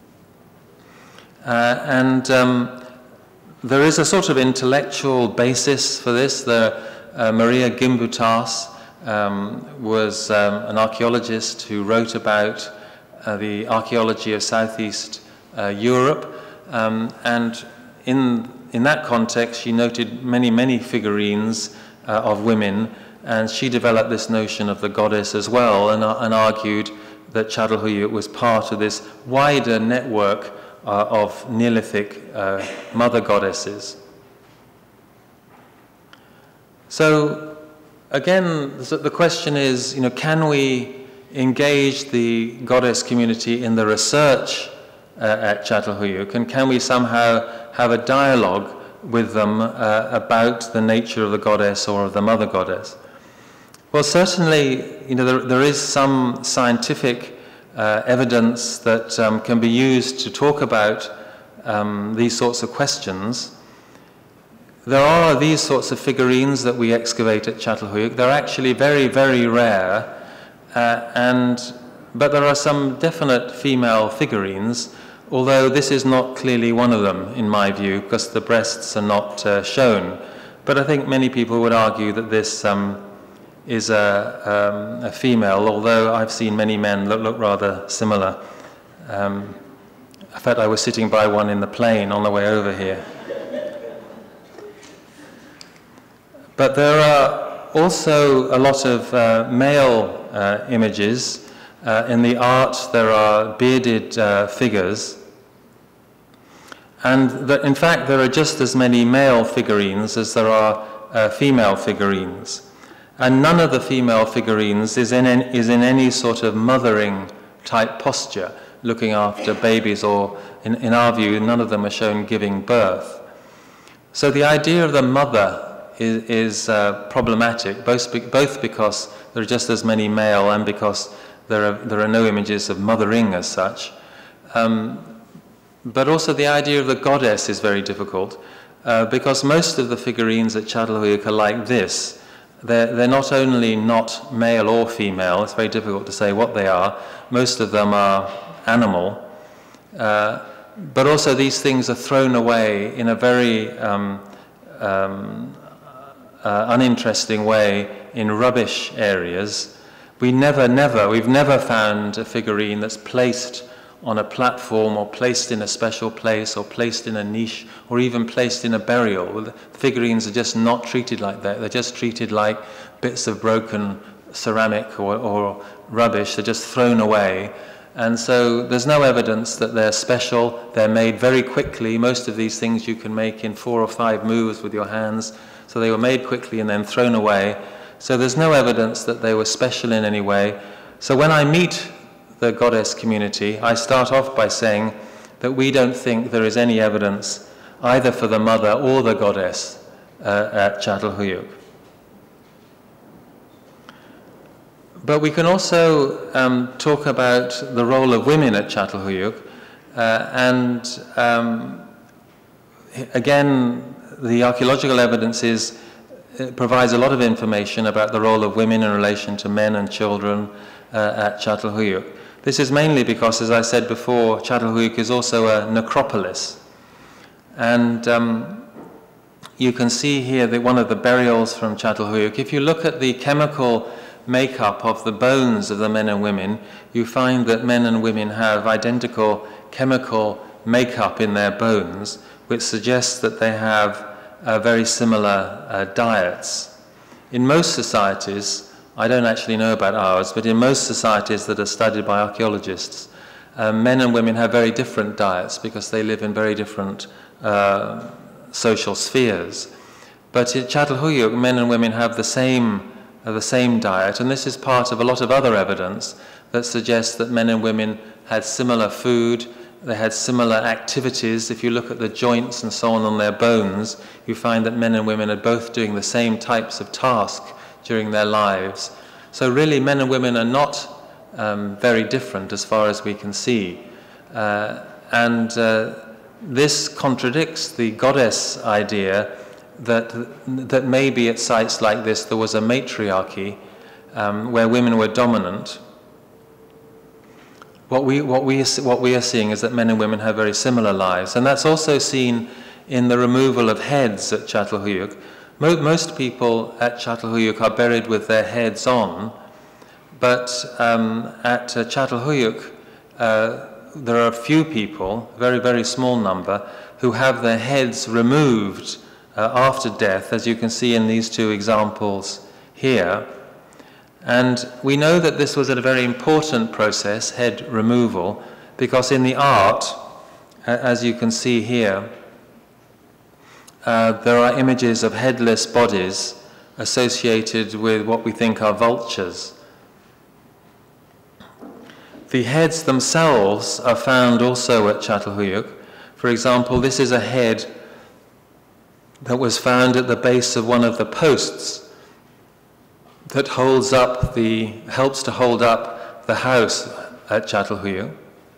[SPEAKER 2] Uh, and um, there is a sort of intellectual basis for this. The, uh, Maria Gimbutas um, was um, an archaeologist who wrote about uh, the archaeology of Southeast uh, Europe. Um, and in, in that context, she noted many, many figurines uh, of women, and she developed this notion of the goddess as well, and, uh, and argued that Çatalhöyük was part of this wider network uh, of Neolithic uh, mother goddesses. So again, the question is, you know, can we engage the goddess community in the research uh, at Çatalhöyük, and can we somehow have a dialogue with them uh, about the nature of the goddess or of the mother goddess? Well, certainly, you know, there, there is some scientific uh, evidence that um, can be used to talk about um, these sorts of questions. There are these sorts of figurines that we excavate at Çatalhöyük. They're actually very, very rare, uh, and but there are some definite female figurines, although this is not clearly one of them, in my view, because the breasts are not uh, shown. But I think many people would argue that this um, is a, um, a female, although I've seen many men that look rather similar. Um, in fact, I was sitting by one in the plane on the way over here. But there are also a lot of uh, male uh, images. Uh, in the art, there are bearded uh, figures. And the, in fact, there are just as many male figurines as there are uh, female figurines. And none of the female figurines is in, any, is in any sort of mothering type posture, looking after babies, or in, in our view, none of them are shown giving birth. So the idea of the mother is, is uh, problematic, both, be, both because there are just as many male and because there are, there are no images of mothering as such. Um, but also the idea of the goddess is very difficult, uh, because most of the figurines at Çatalhöyük are like this. They're, they're not only not male or female, it's very difficult to say what they are. Most of them are animal. Uh, but also these things are thrown away in a very um, um, uh, uninteresting way in rubbish areas. We never, never, we've never found a figurine that's placed on a platform or placed in a special place or placed in a niche or even placed in a burial. The figurines are just not treated like that. They're just treated like bits of broken ceramic or, or rubbish. They're just thrown away. And so there's no evidence that they're special. They're made very quickly. Most of these things you can make in four or five moves with your hands. So they were made quickly and then thrown away. So there's no evidence that they were special in any way. So when I meet the goddess community, I start off by saying that we don't think there is any evidence either for the mother or the goddess uh, at Çatalhöyük. But we can also um, talk about the role of women at Çatalhöyük, uh, and um, again, the archaeological evidence is, it provides a lot of information about the role of women in relation to men and children uh, at Çatalhöyük. This is mainly because, as I said before, Çatalhöyük is also a necropolis. And um, you can see here that one of the burials from Çatalhöyük, if you look at the chemical makeup of the bones of the men and women, you find that men and women have identical chemical makeup in their bones, which suggests that they have uh, very similar uh, diets. In most societies, I don't actually know about ours, but in most societies that are studied by archaeologists, uh, men and women have very different diets because they live in very different uh, social spheres. But at Çatalhöyük, men and women have the same, uh, the same diet, and this is part of a lot of other evidence that suggests that men and women had similar food, they had similar activities. If you look at the joints and so on on their bones, you find that men and women are both doing the same types of tasks during their lives. So really men and women are not um, very different as far as we can see. Uh, and uh, this contradicts the goddess idea that, that maybe at sites like this there was a matriarchy um, where women were dominant. What we, what, we, what we are seeing is that men and women have very similar lives, and that's also seen in the removal of heads at Çatalhöyük. Most people at Çatalhöyük are buried with their heads on, but um, at uh, Çatalhöyük uh, there are a few people, a very, very small number, who have their heads removed uh, after death, as you can see in these two examples here. And we know that this was a very important process, head removal, because in the art, uh, as you can see here, Uh, there are images of headless bodies associated with what we think are vultures. The heads themselves are found also at Çatalhöyük. For example, this is a head that was found at the base of one of the posts that holds up the, helps to hold up the house at Çatalhöyük.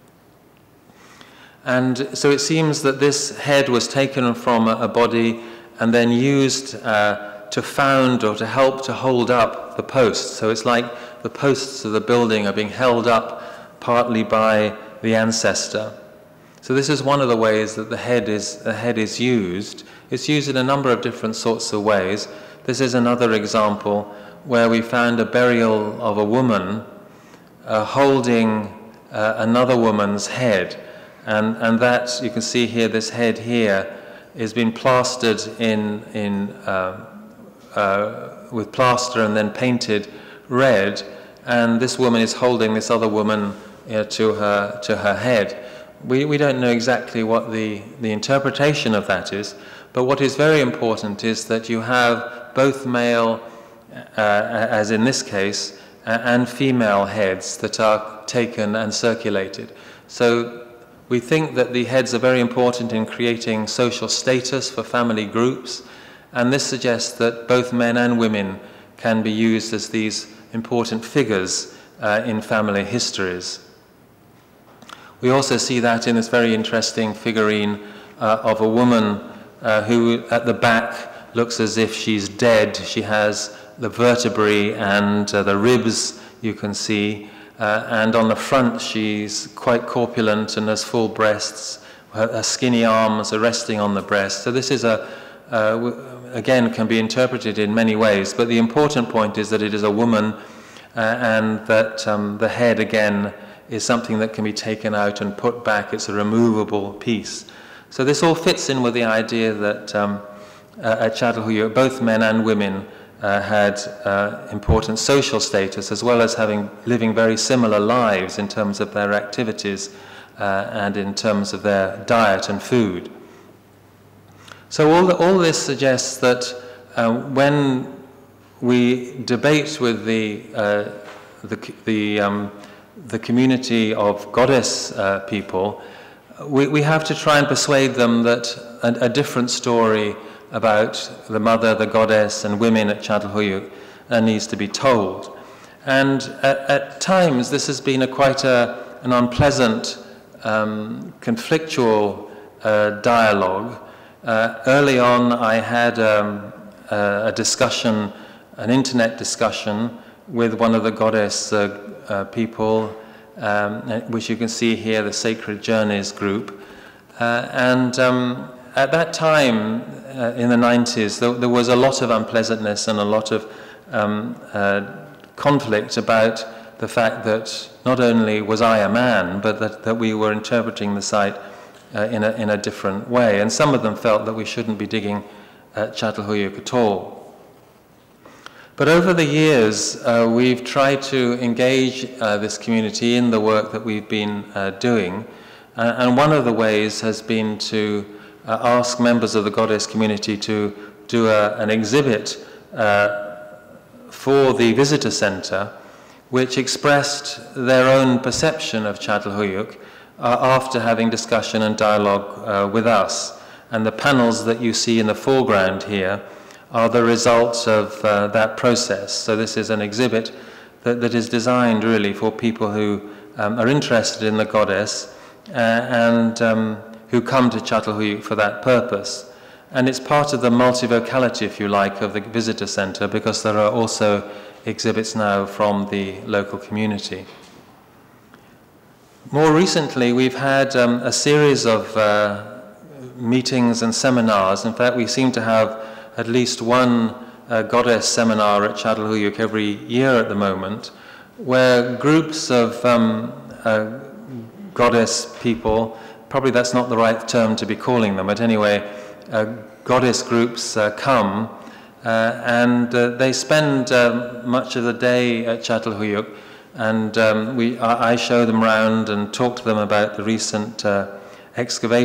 [SPEAKER 2] And so it seems that this head was taken from a, a body and then used uh, to found or to help to hold up the posts. So it's like the posts of the building are being held up partly by the ancestor. So this is one of the ways that the head is, the head is used. It's used in a number of different sorts of ways. This is another example where we found a burial of a woman uh, holding uh, another woman's head. And, and that, you can see here, this head here is been plastered in, in, uh, uh, with plaster and then painted red. And this woman is holding this other woman you know, to, her, to her head. We, we don't know exactly what the, the interpretation of that is, but what is very important is that you have both male, uh, as in this case, uh, and female heads that are taken and circulated. So we think that the heads are very important in creating social status for family groups, and this suggests that both men and women can be used as these important figures uh, in family histories. We also see that in this very interesting figurine uh, of a woman uh, who at the back looks as if she's dead. She has the vertebrae and uh, the ribs you can see, uh, and on the front she's quite corpulent and has full breasts. Her, her skinny arms are resting on the breast. So this is a, uh, again, can be interpreted in many ways, but the important point is that it is a woman uh, and that um, the head again is something that can be taken out and put back. It's a removable piece. So this all fits in with the idea that um, uh, at Çatalhöyük, both men and women uh, had uh, important social status, as well as having living very similar lives in terms of their activities uh, and in terms of their diet and food. So all, the, all this suggests that uh, when we debate with the, uh, the, the um, the community of goddess uh, people, we, we have to try and persuade them that a, a different story about the mother, the goddess, and women at Çatalhöyük uh, needs to be told. And at, at times this has been a quite a, an unpleasant, um, conflictual uh, dialogue. Uh, early on I had um, a, a discussion, an internet discussion with one of the goddess uh, uh, people, um, which you can see here, the Sacred Journeys group. Uh, and um, at that time, uh, in the nineties, there, there was a lot of unpleasantness and a lot of um, uh, conflict about the fact that not only was I a man, but that, that we were interpreting the site uh, in, a, in a different way. And some of them felt that we shouldn't be digging at Çatalhöyük at all. But over the years, uh, we've tried to engage uh, this community in the work that we've been uh, doing. Uh, and one of the ways has been to uh, ask members of the goddess community to do a, an exhibit uh, for the visitor center, which expressed their own perception of Çatalhöyük uh, after having discussion and dialogue uh, with us. And the panels that you see in the foreground here are the results of uh, that process. So this is an exhibit that, that is designed really for people who um, are interested in the goddess uh, and um, who come to Çatalhöyük for that purpose. And it's part of the multivocality, if you like, of the visitor center, because there are also exhibits now from the local community. More recently, we've had um, a series of uh, meetings and seminars. In fact, we seem to have at least one uh, goddess seminar at Çatalhöyük every year at the moment, where groups of um, uh, goddess people, probably that's not the right term to be calling them, but anyway, uh, goddess groups uh, come uh, and uh, they spend uh, much of the day at Çatalhöyük, and um, we, I show them around and talk to them about the recent uh,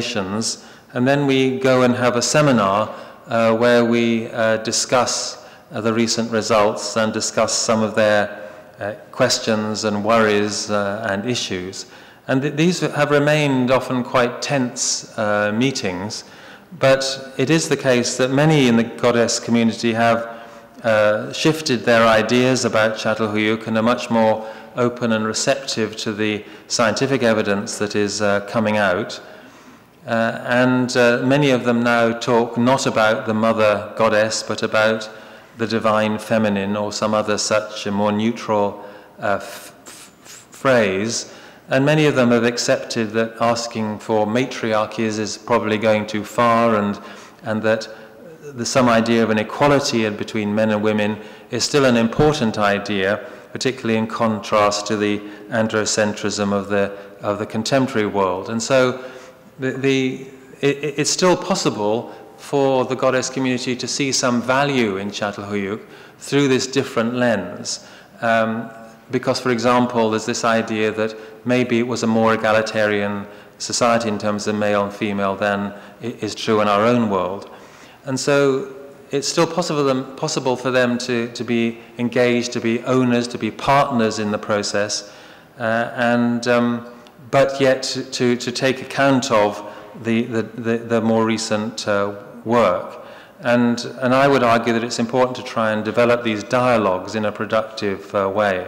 [SPEAKER 2] excavations, and then we go and have a seminar Uh, where we uh, discuss uh, the recent results and discuss some of their uh, questions and worries uh, and issues. And th these have remained often quite tense uh, meetings, but it is the case that many in the Goddess community have uh, shifted their ideas about Çatalhöyük and are much more open and receptive to the scientific evidence that is uh, coming out. Uh, and uh, many of them now talk not about the mother goddess, but about the divine feminine or some other such a more neutral uh, f f phrase. And many of them have accepted that asking for matriarchies is probably going too far, and, and that the, some idea of an equality between men and women is still an important idea, particularly in contrast to the androcentrism of the, of the contemporary world. And so the, the, it, it's still possible for the Goddess community to see some value in Çatalhöyük through this different lens. Um, Because, for example, there's this idea that maybe it was a more egalitarian society in terms of male and female than is true in our own world. And so it's still possible, them, possible for them to, to be engaged, to be owners, to be partners in the process, uh, and, um, but yet to, to take account of the, the, the, the more recent uh, work. And, and I would argue that it's important to try and develop these dialogues in a productive uh, way.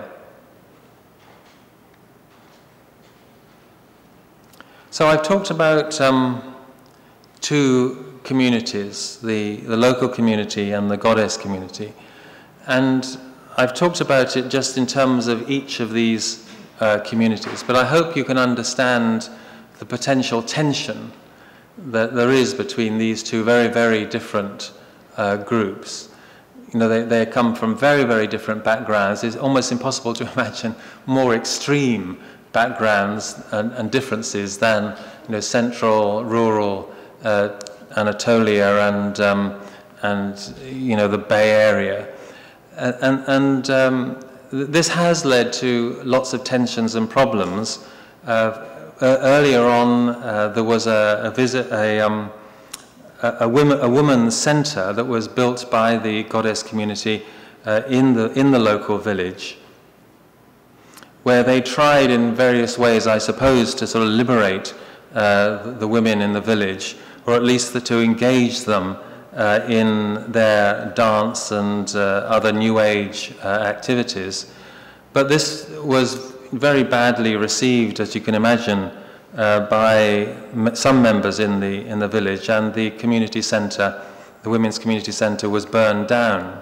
[SPEAKER 2] So I've talked about um, two communities, the, the local community and the Goddess community. And I've talked about it just in terms of each of these uh, communities, but I hope you can understand the potential tension that there is between these two very, very different uh, groups. You know, they, they come from very, very different backgrounds. It's almost impossible to imagine more extreme backgrounds and, and differences than, you know, central, rural uh, Anatolia and, um, and, you know, the Bay Area. And, and um, this has led to lots of tensions and problems. Uh, earlier on, uh, there was a, a visit, a, um, a, a, women, a women's center that was built by the Goddess community uh, in, the, in the local village, where they tried in various ways, I suppose, to sort of liberate uh, the, the women in the village, or at least the, to engage them uh, in their dance and uh, other New Age uh, activities. But this was very badly received, as you can imagine, uh, by m some members in the, in the village, and the community center, the women's community center, was burned down.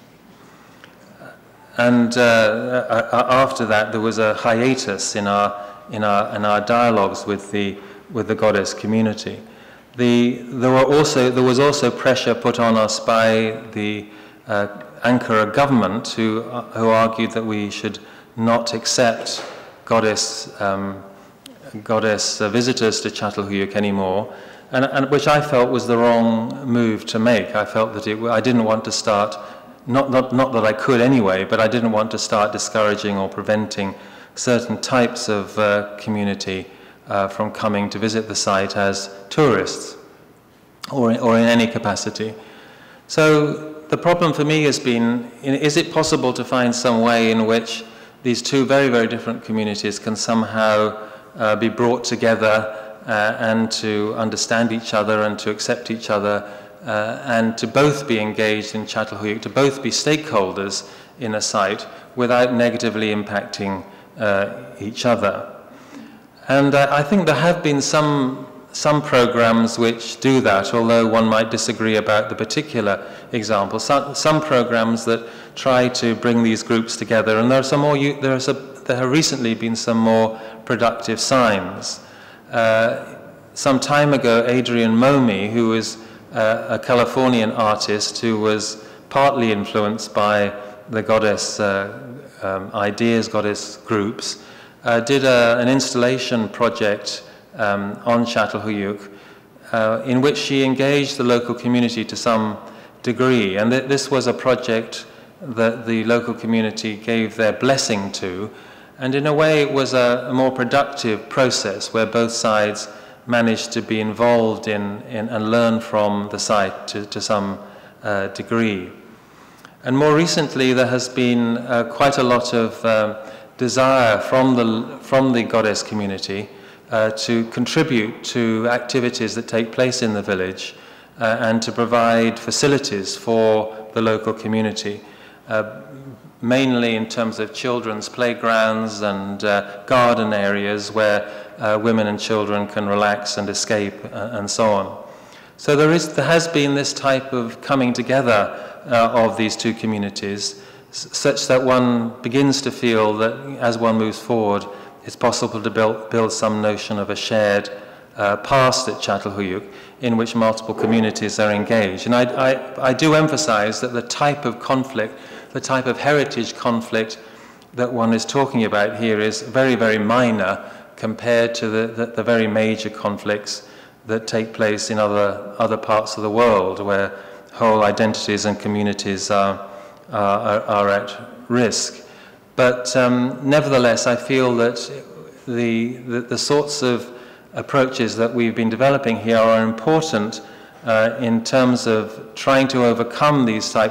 [SPEAKER 2] And uh, after that, there was a hiatus in our, in our, in our dialogues with the, with the Goddess community. The, there, were also, there was also pressure put on us by the uh, Ankara government, who, uh, who argued that we should not accept Goddess, um, goddess uh, visitors to Çatalhöyük anymore, and, and which I felt was the wrong move to make. I felt that it, I didn't want to start, not, not, not that I could anyway, but I didn't want to start discouraging or preventing certain types of uh, community uh, from coming to visit the site as tourists, or in, or in any capacity. So the problem for me has been, is it possible to find some way in which these two very, very different communities can somehow uh, be brought together uh, and to understand each other and to accept each other uh, and to both be engaged in Çatalhöyük, to both be stakeholders in a site without negatively impacting uh, each other. And uh, I think there have been some some programs which do that, although one might disagree about the particular example. Some, some programs that try to bring these groups together, and there are some more. There are some, there have recently been some more productive signs. Uh, some time ago, Adrian Momi, who is uh, a Californian artist who was partly influenced by the Goddess uh, um, ideas, Goddess groups, uh, did a, an installation project Um, on Çatalhöyük, uh, in which she engaged the local community to some degree. And th this was a project that the local community gave their blessing to. And in a way, it was a, a more productive process where both sides managed to be involved in, in and learn from the site to, to some uh, degree. And more recently, there has been uh, quite a lot of um, desire from the, from the goddess community uh, to contribute to activities that take place in the village uh, and to provide facilities for the local community, uh, mainly in terms of children's playgrounds and uh, garden areas where uh, women and children can relax and escape uh, and so on. So there, is, there has been this type of coming together uh, of these two communities, such that one begins to feel that as one moves forward, it's possible to build, build some notion of a shared uh, past at Çatalhöyük in which multiple communities are engaged. And I, I, I do emphasize that the type of conflict, the type of heritage conflict that one is talking about here is very, very minor compared to the, the, the very major conflicts that take place in other, other parts of the world where whole identities and communities are, are, are at risk. But um, nevertheless, I feel that the, the, the sorts of approaches that we've been developing here are important uh, in terms of trying to overcome these type,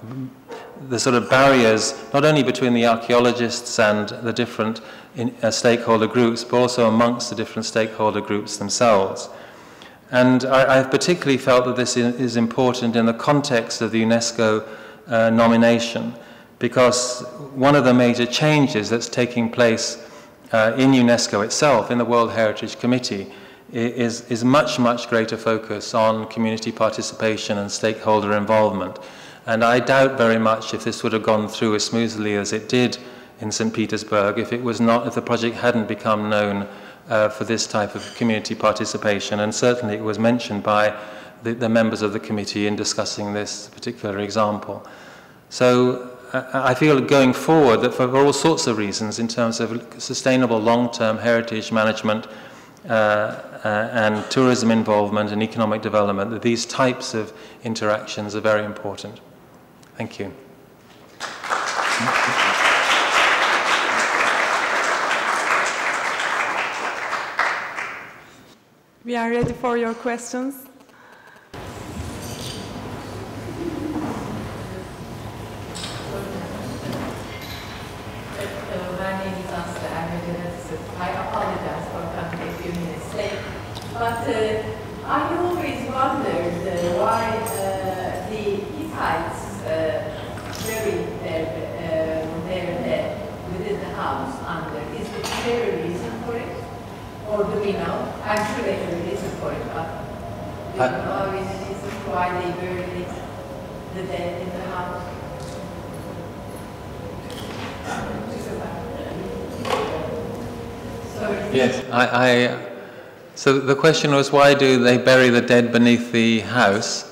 [SPEAKER 2] the sort of barriers, not only between the archaeologists and the different in, uh, stakeholder groups, but also amongst the different stakeholder groups themselves. And I, I've particularly felt that this is important in the context of the UNESCO uh, nomination, because one of the major changes that's taking place uh, in UNESCO itself, in the World Heritage Committee, is, is much, much greater focus on community participation and stakeholder involvement. And I doubt very much if this would have gone through as smoothly as it did in Saint Petersburg if it was not, if the project hadn't become known Uh, for this type of community participation, and certainly it was mentioned by the, the members of the committee in discussing this particular example. So uh, I feel going forward that for all sorts of reasons in terms of sustainable long-term heritage management uh, uh, and tourism involvement and economic development, that these types of interactions are very important. Thank you.
[SPEAKER 1] We are ready for your questions.
[SPEAKER 3] My name is Aslı. I'm a geneticist. I apologize for coming a few minutes late. But uh, I always wondered uh, why uh, the Hittites uh, buried their, uh, their dead within the house under. Is there a reason for it? Or do we know? I'm sure there's a reason for it, but do you know any reason why they buried it, the dead in the house? Sorry.
[SPEAKER 2] Yes, I, I, so the question was, why do they bury the dead beneath the house?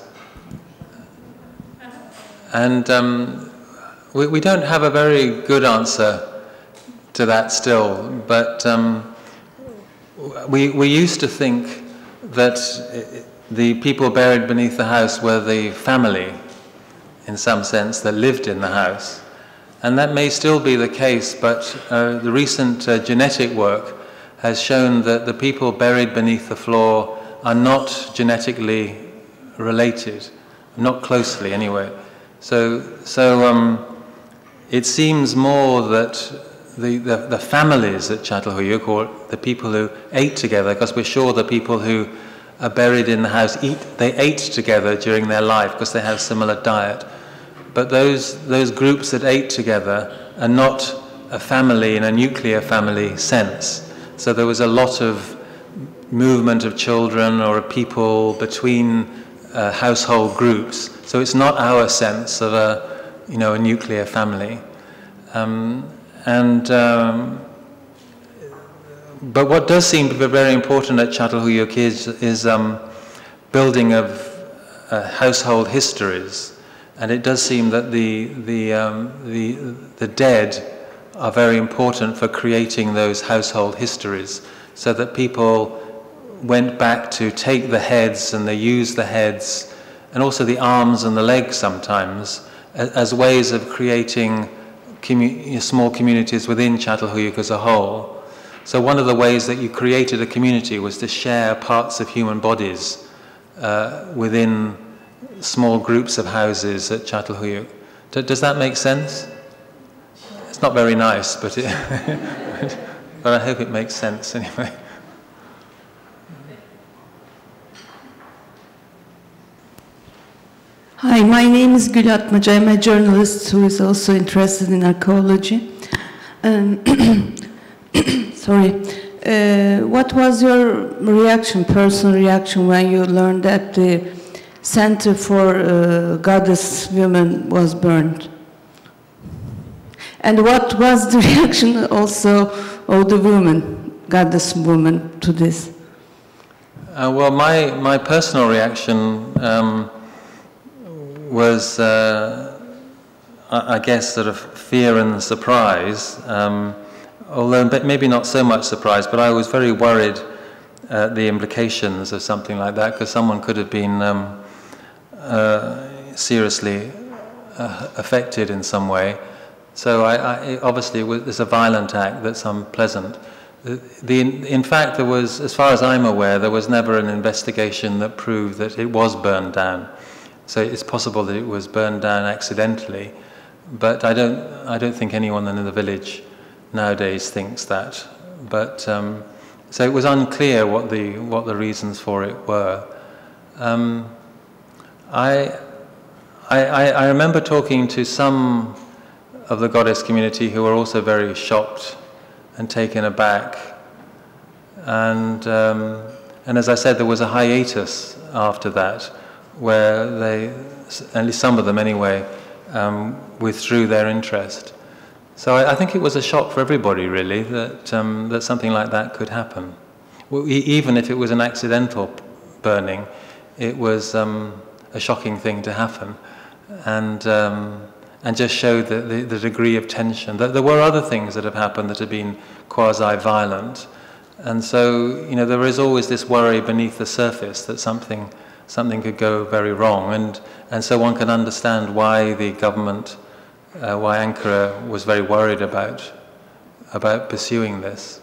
[SPEAKER 2] And um, we, we don't have a very good answer to that still, but um, We, we used to think that the people buried beneath the house were the family, in some sense, that lived in the house. And that may still be the case, but uh, the recent uh, genetic work has shown that the people buried beneath the floor are not genetically related, not closely anyway. So, so um, it seems more that The, the, the families at Çatalhöyük, or the people who ate together, because we're sure the people who are buried in the house eat, they ate together during their life because they have similar diet. But those, those groups that ate together are not a family in a nuclear family sense. So there was a lot of movement of children or people between uh, household groups. So it's not our sense of a, you know, a nuclear family. Um, And, um, but what does seem to be very important at Çatalhöyük is, is um, building of uh, household histories. And it does seem that the, the, um, the, the dead are very important for creating those household histories, so that people went back to take the heads and they used the heads, and also the arms and the legs sometimes, as, as ways of creating Commu small communities within Çatalhöyük as a whole. So one of the ways that you created a community was to share parts of human bodies uh, within small groups of houses at Çatalhöyük. D does that make sense? It's not very nice, but, it but I hope it makes sense anyway.
[SPEAKER 4] Hi, my name is Gül Atmaca. I'm a journalist who is also interested in archaeology. Um, sorry. Uh, what was your reaction, personal reaction, when you learned that the Center for uh, Goddess Women was burned? And what was the reaction also of the women, goddess women, to this?
[SPEAKER 2] Uh, well, my, my personal reaction um, was, uh, I, I guess, sort of fear and surprise. Um, although maybe not so much surprise, but I was very worried at the implications of something like that, because someone could have been um, uh, seriously uh, affected in some way. So I, I, obviously it was, it's a violent act that's unpleasant. The, the, in fact, there was, as far as I'm aware, there was never an investigation that proved that it was burned down. So it's possible that it was burned down accidentally, but I don't, I don't think anyone in the village nowadays thinks that. But um, so it was unclear what the what the reasons for it were. Um, I, I I remember talking to some of the goddess community who were also very shocked and taken aback. And um, and as I said, there was a hiatus after that, where they, at least some of them anyway, um, withdrew their interest. So I, I think it was a shock for everybody, really, that, um, that something like that could happen. Well, e even if it was an accidental burning, it was um, a shocking thing to happen, and, um, and just showed the, the, the degree of tension. That there were other things that have happened that have been quasi-violent, and so, you know, there is always this worry beneath the surface that something, something could go very wrong, and, and so one can understand why the government Uh, why Ankara was very worried about, about pursuing this.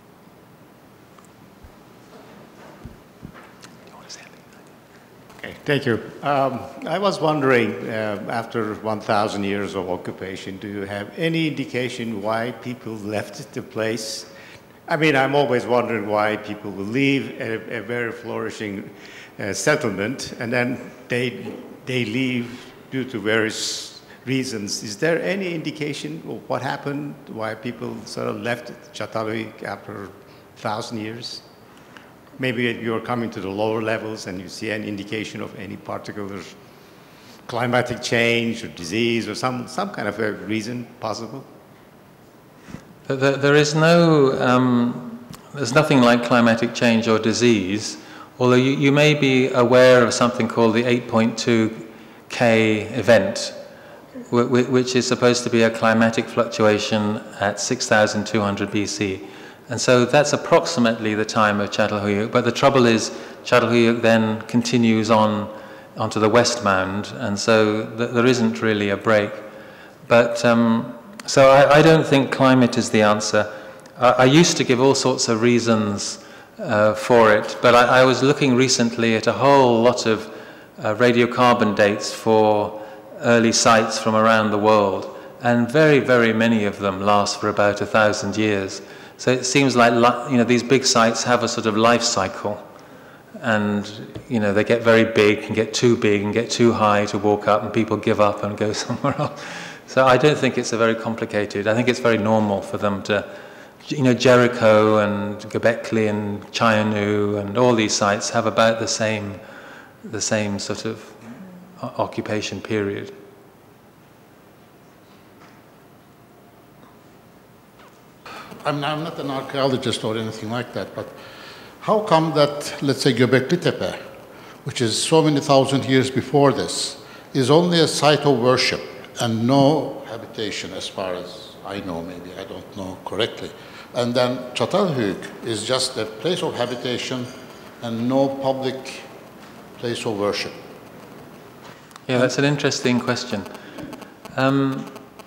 [SPEAKER 5] Okay, thank you. Um, I was wondering, uh, after one thousand years of occupation, do you have any indication why people left the place? I mean, I'm always wondering why people will leave a, a very flourishing uh, settlement, and then they, they leave due to various reasons. Is there any indication of what happened, why people sort of left Çatalhöyük after a thousand years? Maybe you're coming to the lower levels and you see an indication of any particular climatic change or disease or some, some kind of a reason possible?
[SPEAKER 2] There, there is no, um, there's nothing like climatic change or disease, although you, you may be aware of something called the eight point two K event, which is supposed to be a climatic fluctuation at six thousand two hundred B C. And so that's approximately the time of Çatalhöyük. But the trouble is, Çatalhöyük then continues on onto the West Mound, and so th there isn't really a break. But, um, so I, I don't think climate is the answer. I, I used to give all sorts of reasons uh, for it, but I, I was looking recently at a whole lot of uh, radiocarbon dates for early sites from around the world, and very, very many of them last for about a thousand years. So it seems like, you know, these big sites have a sort of life cycle, and, you know, they get very big and get too big and get too high to walk up, and people give up and go somewhere else. So I don't think it's a very complicated. I think it's very normal for them to, you know, Jericho and Göbekli and Çayönü and all these sites have about the same, the same sort of occupation period.
[SPEAKER 6] I'm, I'm not an archaeologist or anything like that, but how come that, let's say, Göbekli Tepe, which is so many thousand years before this, is only a site of worship and no habitation, as far as I know, maybe I don't know correctly, and then Çatalhöyük is just a place of habitation and no public place of worship?
[SPEAKER 2] Yeah, that's an interesting question. Um,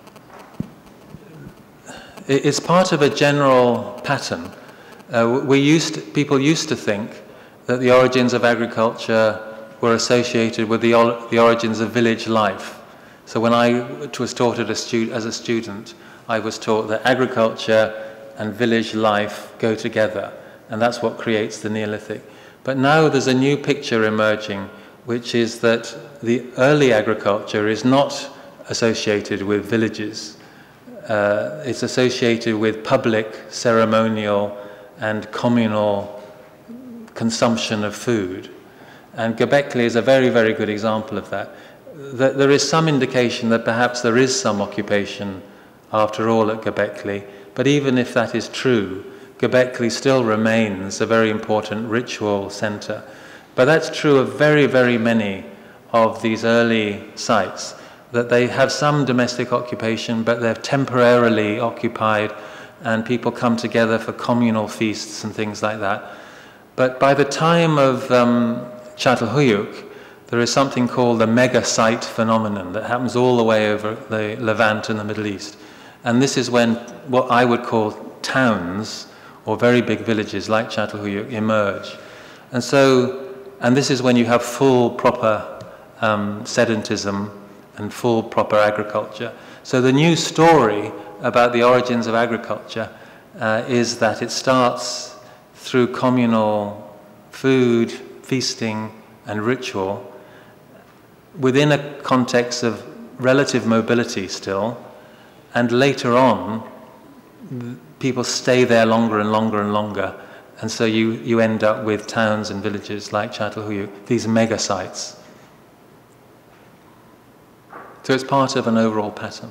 [SPEAKER 2] it, it's part of a general pattern. Uh, we used to, people used to think that the origins of agriculture were associated with the, the origins of village life. So when I was taught as a, stu as a student, I was taught that agriculture and village life go together, and that's what creates the Neolithic. But now there's a new picture emerging, which is that the early agriculture is not associated with villages. Uh, it's associated with public, ceremonial, and communal consumption of food. And Göbekli is a very, very good example of that. That there is some indication that perhaps there is some occupation after all at Göbekli, but even if that is true, Göbekli still remains a very important ritual center. But that's true of very, very many of these early sites, that they have some domestic occupation, but they're temporarily occupied, and people come together for communal feasts and things like that. But by the time of um, Çatalhöyük, there is something called the mega site phenomenon that happens all the way over the Levant and the Middle East. And this is when what I would call towns, or very big villages like Çatalhöyük, emerge. And so, and this is when you have full, proper um, sedentism and full, proper agriculture. So the new story about the origins of agriculture uh, is that it starts through communal food, feasting, and ritual within a context of relative mobility still, and later on, people stay there longer and longer and longer, and so you, you end up with towns and villages like Çatalhöyük, these mega sites. So it's part of an overall pattern.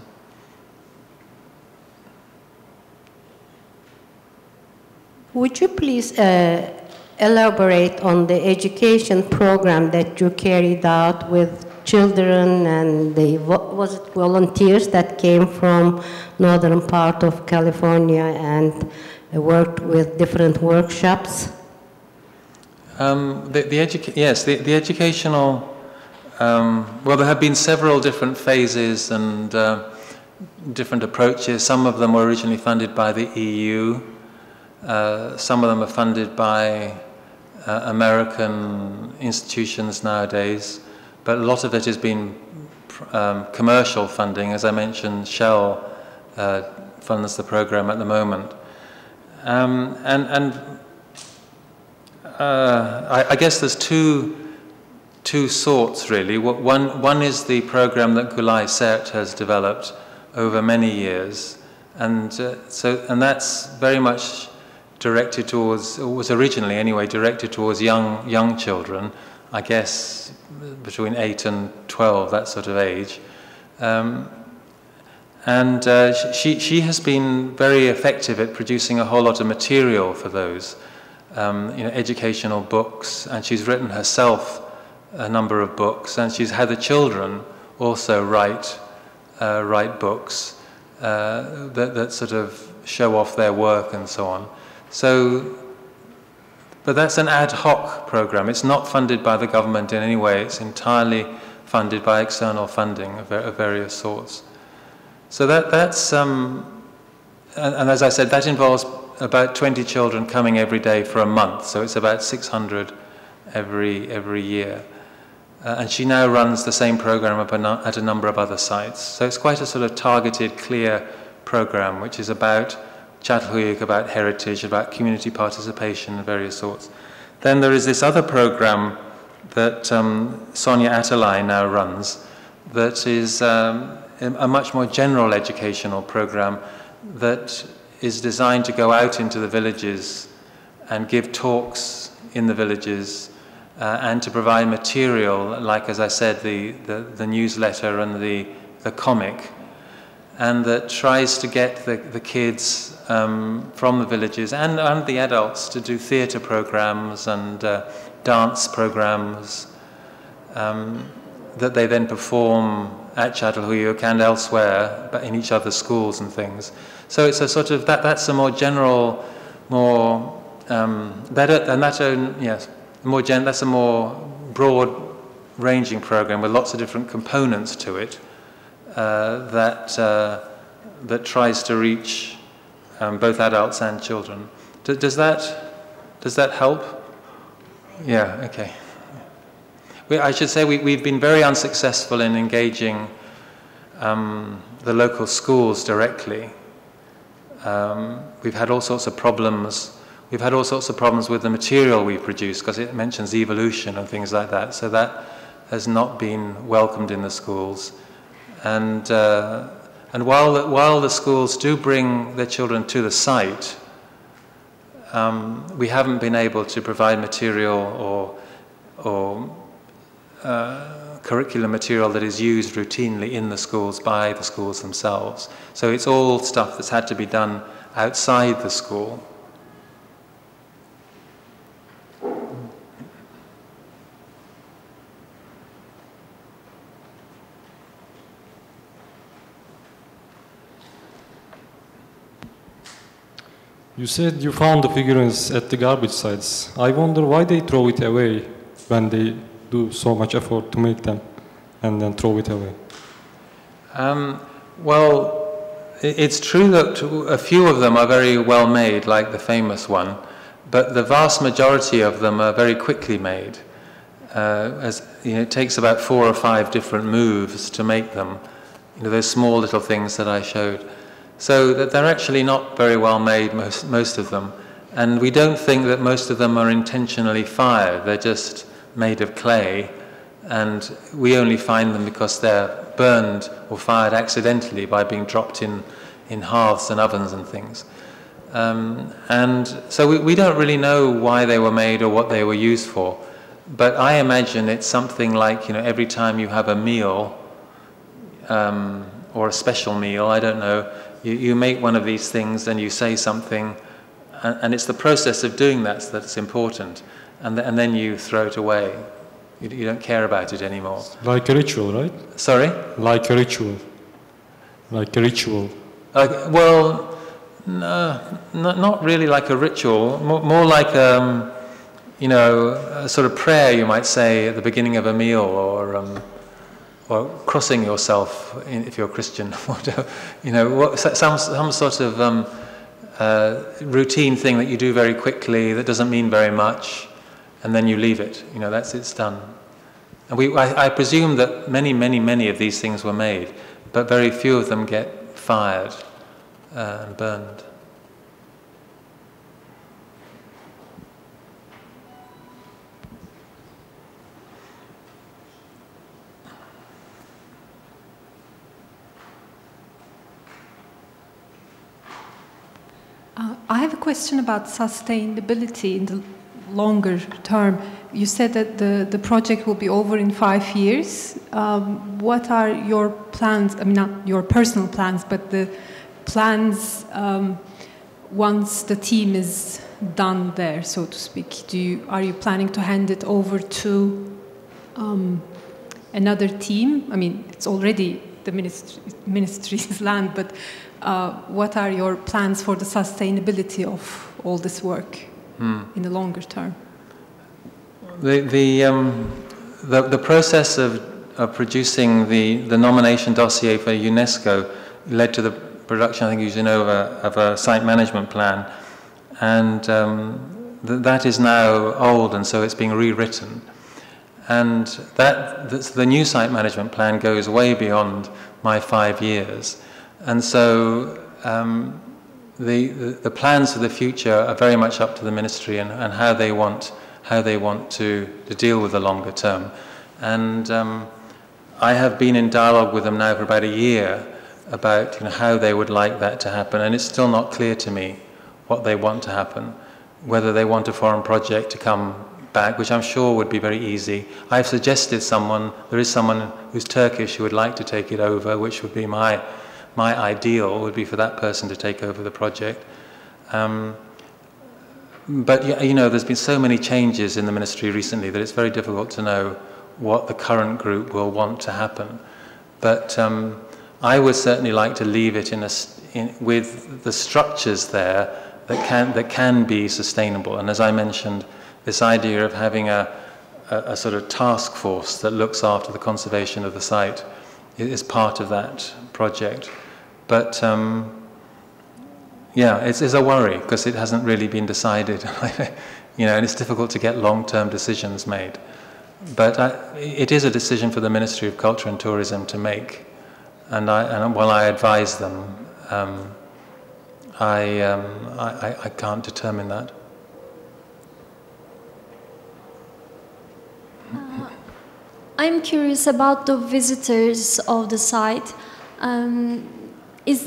[SPEAKER 7] Would you please uh, elaborate on the education program that you carried out with children and the, was it volunteers that came from northern part of California and worked with different workshops?
[SPEAKER 2] Um, the, the educa yes, the, the educational, um, well, there have been several different phases and uh, different approaches. Some of them were originally funded by the E U. Uh, some of them are funded by uh, American institutions nowadays. But a lot of it has been um, commercial funding. As I mentioned, Shell uh, funds the program at the moment. Um, and and uh, I, I guess there's two, two sorts, really. One, one is the program that Gülay Sert has developed over many years. And, uh, so, and that's very much directed towards, or was originally anyway, directed towards young, young children, I guess between eight and twelve, that sort of age. Um, and uh, she, she has been very effective at producing a whole lot of material for those, um, you know, educational books, and she's written herself a number of books, and she's had the children also write, uh, write books uh, that, that sort of show off their work and so on. So, but that's an ad hoc program. It's not funded by the government in any way. It's entirely funded by external funding of, of various sorts. So that, that's, um, and, and as I said, that involves about twenty children coming every day for a month. So it's about six hundred every, every year. Uh, and she now runs the same program at a number of other sites. So it's quite a sort of targeted, clear program, which is about Çatalhöyük, about heritage, about community participation of various sorts. Then there is this other program that um, Sonia Atalay now runs that is um, a much more general educational program that is designed to go out into the villages and give talks in the villages uh, and to provide material, like, as I said, the, the, the newsletter and the, the comic, and that tries to get the, the kids um, from the villages and, and the adults to do theatre programs and uh, dance programs um, that they then perform at Çatalhöyük and elsewhere, but in each other's schools and things. So it's a sort of, that, that's a more general, more, um, that, and that's a, yes, more gen, that's a more broad-ranging program with lots of different components to it. Uh, that, uh, that tries to reach um, both adults and children. D does, that, does that help? Yeah, okay. We, I should say we, we've been very unsuccessful in engaging um, the local schools directly. Um, we've had all sorts of problems. We've had all sorts of problems with the material we produce, because it mentions evolution and things like that. So that has not been welcomed in the schools. And uh, and while the, while the schools do bring their children to the site, um, we haven't been able to provide material or or uh, curriculum material that is used routinely in the schools by the schools themselves. So it's all stuff that's had to be done outside the school.
[SPEAKER 8] You said you found the figurines at the garbage sites. I wonder why they throw it away when they do so much effort to make them and then throw it away.
[SPEAKER 2] Um, well, it's true that a few of them are very well made, like the famous one, but the vast majority of them are very quickly made. Uh, as, you know, it takes about four or five different moves to make them, you know, those small little things that I showed. So that they're actually not very well made, most, most of them. And we don't think that most of them are intentionally fired. They're just made of clay, and we only find them because they're burned or fired accidentally by being dropped in, in hearths and ovens and things. Um, and so we, we don't really know why they were made or what they were used for. But I imagine it's something like, you know, every time you have a meal, um, or a special meal, I don't know, You, you make one of these things and you say something, and, and it's the process of doing that that's important, and, th and then you throw it away. You, you don't care about it anymore.
[SPEAKER 8] Like a ritual, right?
[SPEAKER 2] Sorry?
[SPEAKER 8] Like a ritual. Like a ritual.
[SPEAKER 2] Uh, well, no, not, not really like a ritual, more, more like, um, you know, a sort of prayer, you might say, at the beginning of a meal, or um, or crossing yourself, if you're Christian, whatever, you know, what, some, some sort of um, uh, routine thing that you do very quickly that doesn't mean very much, and then you leave it. You know, that's it's done. And we, I, I presume that many, many, many of these things were made, but very few of them get fired uh, and burned.
[SPEAKER 9] Uh, I have a question about sustainability in the longer term. You said that the, the project will be over in five years. Um, what are your plans, I mean not your personal plans, but the plans um, once the team is done there, so to speak? Do you, are you planning to hand it over to um, another team? I mean, it's already the ministry, ministry's land, but Uh, what are your plans for the sustainability of all this work hmm. in the longer term?
[SPEAKER 2] The, the, um, the, the process of, of producing the, the nomination dossier for UNESCO led to the production, I think you know, of a, of a site management plan. And um, th that is now old, and so it's being rewritten. And that, the new site management plan goes way beyond my five years. And so um, the, the, the plans for the future are very much up to the ministry, and, and how they want, how they want to, to deal with the longer term. And um, I have been in dialogue with them now for about a year about, you know, how they would like that to happen, and it's still not clear to me what they want to happen, whether they want a foreign project to come back, which I'm sure would be very easy. I've suggested someone, there is someone who's Turkish who would like to take it over, which would be my My ideal would be for that person to take over the project. Um, but, you know, there's been so many changes in the ministry recently that it's very difficult to know what the current group will want to happen. But um, I would certainly like to leave it in a, in, with the structures there that can, that can be sustainable. And as I mentioned, this idea of having a, a, a sort of task force that looks after the conservation of the site is part of that project. But um, yeah, it's, it's a worry because it hasn't really been decided, you know, and it's difficult to get long-term decisions made. But I, it is a decision for the Ministry of Culture and Tourism to make, and, I, and while I advise them, um, I, um, I, I can't determine that.
[SPEAKER 10] Uh, I'm curious about the visitors of the site. Um, is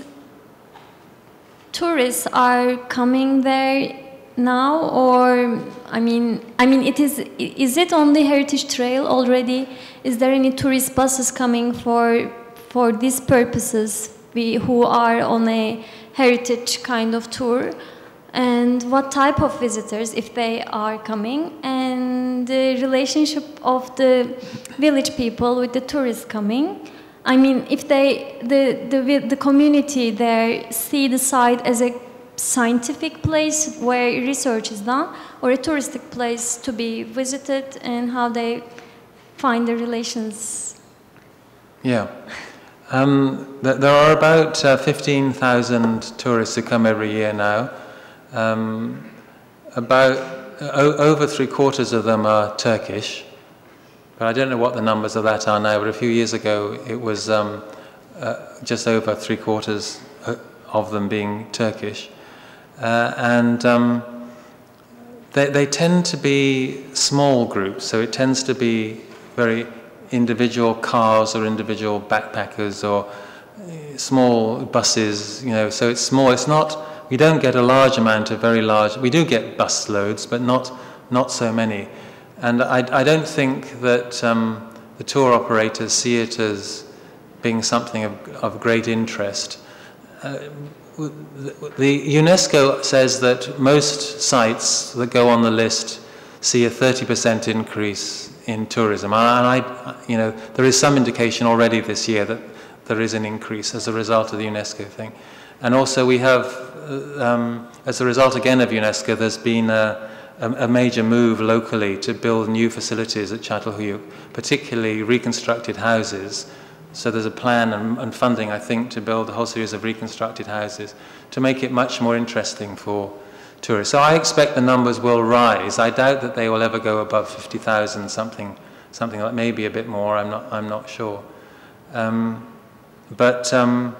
[SPEAKER 10] tourists are coming there now, or I mean, I mean, it is. Is it on the Heritage Trail already? Is there any tourist buses coming for for these purposes? We who are on a heritage kind of tour, and what type of visitors, if they are coming, and the relationship of the village people with the tourists coming. I mean, if they, the, the, the community there see the site as a scientific place where research is done, or a touristic place to be visited, and how they find the relations?
[SPEAKER 2] Yeah. Um, th there are about uh, fifteen thousand tourists who come every year now. Um, about uh, over three quarters of them are Turkish. But I don't know what the numbers of that are now, but a few years ago it was um, uh, just over three quarters of them being Turkish. Uh, and um, they, they tend to be small groups, so it tends to be very individual cars or individual backpackers or small buses, you know, so it's small. It's not, we don't get a large amount of very large, we do get bus loads, but not, not so many. And I, I don't think that um, the tour operators see it as being something of, of great interest. Uh, the UNESCO says that most sites that go on the list see a thirty percent increase in tourism. And I, you know, there is some indication already this year that there is an increase as a result of the UNESCO thing. And also we have, um, as a result again of UNESCO, there's been a, a major move locally to build new facilities at Çatalhöyük, particularly reconstructed houses. So there's a plan and, and funding, I think, to build a whole series of reconstructed houses to make it much more interesting for tourists. So I expect the numbers will rise. I doubt that they will ever go above fifty thousand, something, something like maybe a bit more. I'm not, I'm not sure. Um, but um,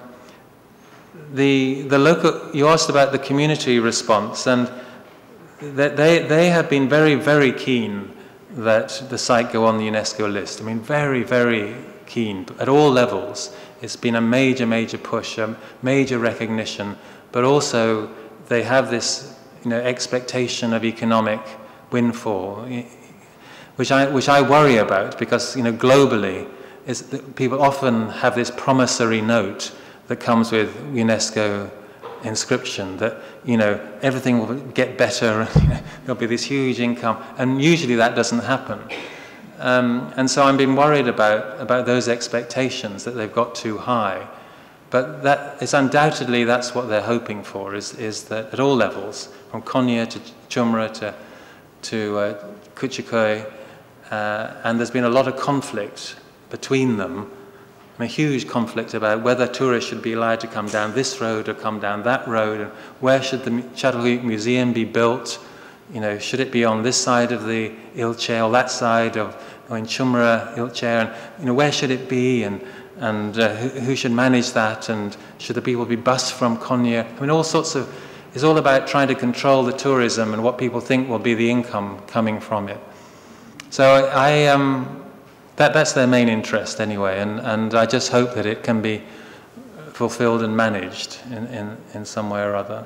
[SPEAKER 2] the the local. You asked about the community response, and They, they have been very, very keen that the site go on the UNESCO list. I mean, very, very keen at all levels. It's been a major, major push, a major recognition, but also they have this, you know, expectation of economic windfall, which I, which I worry about because, you know, globally, is that people often have this promissory note that comes with UNESCO inscription that, you know, everything will get better and, you know, there'll be this huge income, and usually that doesn't happen. Um, and so I'm being worried about, about those expectations, that they've got too high. But that is undoubtedly, that's what they're hoping for, is, is that at all levels, from Konya to Çumra to, to uh, Küçükköy, uh, and there's been a lot of conflict between them, a huge conflict about whether tourists should be allowed to come down this road or come down that road, and where should the Çatalhöyük Museum be built. You know, should it be on this side of the Ilçe or that side of, or in Çumra, Ilçe, and, you know, where should it be, and, and uh, who, who should manage that, and should the people be bused from Konya? I mean, all sorts of, it's all about trying to control the tourism and what people think will be the income coming from it. So I, I um, That, that's their main interest anyway, and, and I just hope that it can be fulfilled and managed in, in, in some way or other.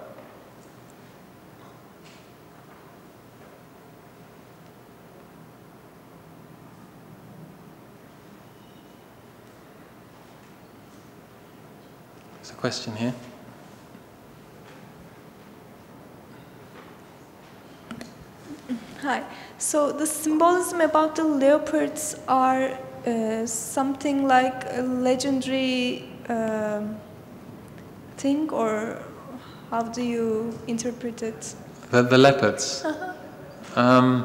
[SPEAKER 2] There's a question here.
[SPEAKER 11] Hi. So the symbolism about the leopards are uh, something like a legendary uh, thing, or how do you interpret it?
[SPEAKER 2] The, the leopards? Uh-huh. um,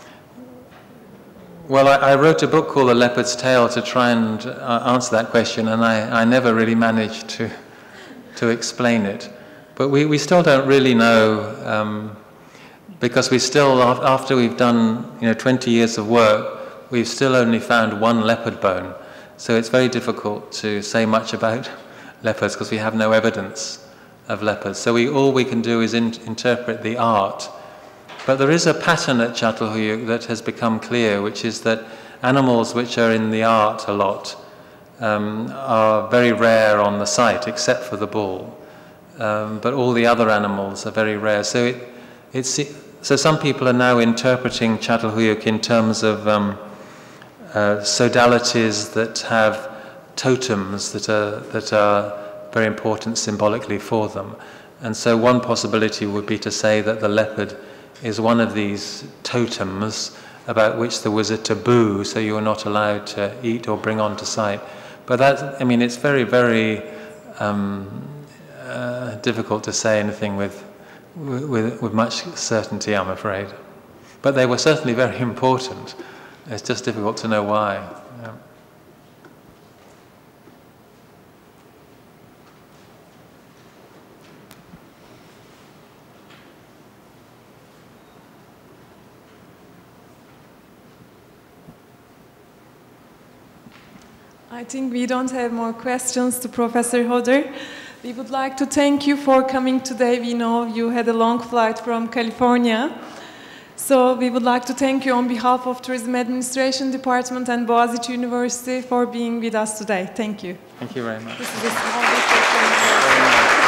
[SPEAKER 2] well, I, I wrote a book called The Leopard's Tale to try and uh, answer that question, and I, I never really managed to, to explain it. But we, we still don't really know, um, because we still, after we've done, you know, twenty years of work, we've still only found one leopard bone. So it's very difficult to say much about leopards because we have no evidence of leopards. So we, all we can do is in, interpret the art. But there is a pattern at Çatalhöyük that has become clear, which is that animals which are in the art a lot um, are very rare on the site, except for the bull. Um, but all the other animals are very rare. So it, it's, so some people are now interpreting Çatalhöyük in terms of um, uh, sodalities that have totems that are, that are very important symbolically for them. And so one possibility would be to say that the leopard is one of these totems about which there was a taboo, so you were not allowed to eat or bring onto site. But that, I mean, it's very, very um, uh, difficult to say anything with, with, with much certainty, I'm afraid. But they were certainly very important. It's just difficult to know why. Yeah.
[SPEAKER 1] I think we don't have more questions to Professor Hodder. We would like to thank you for coming today. We know you had a long flight from California. So we would like to thank you on behalf of Tourism Administration Department and Boğaziçi University for being with us today. Thank you.
[SPEAKER 2] Thank you very much.
[SPEAKER 1] This is a small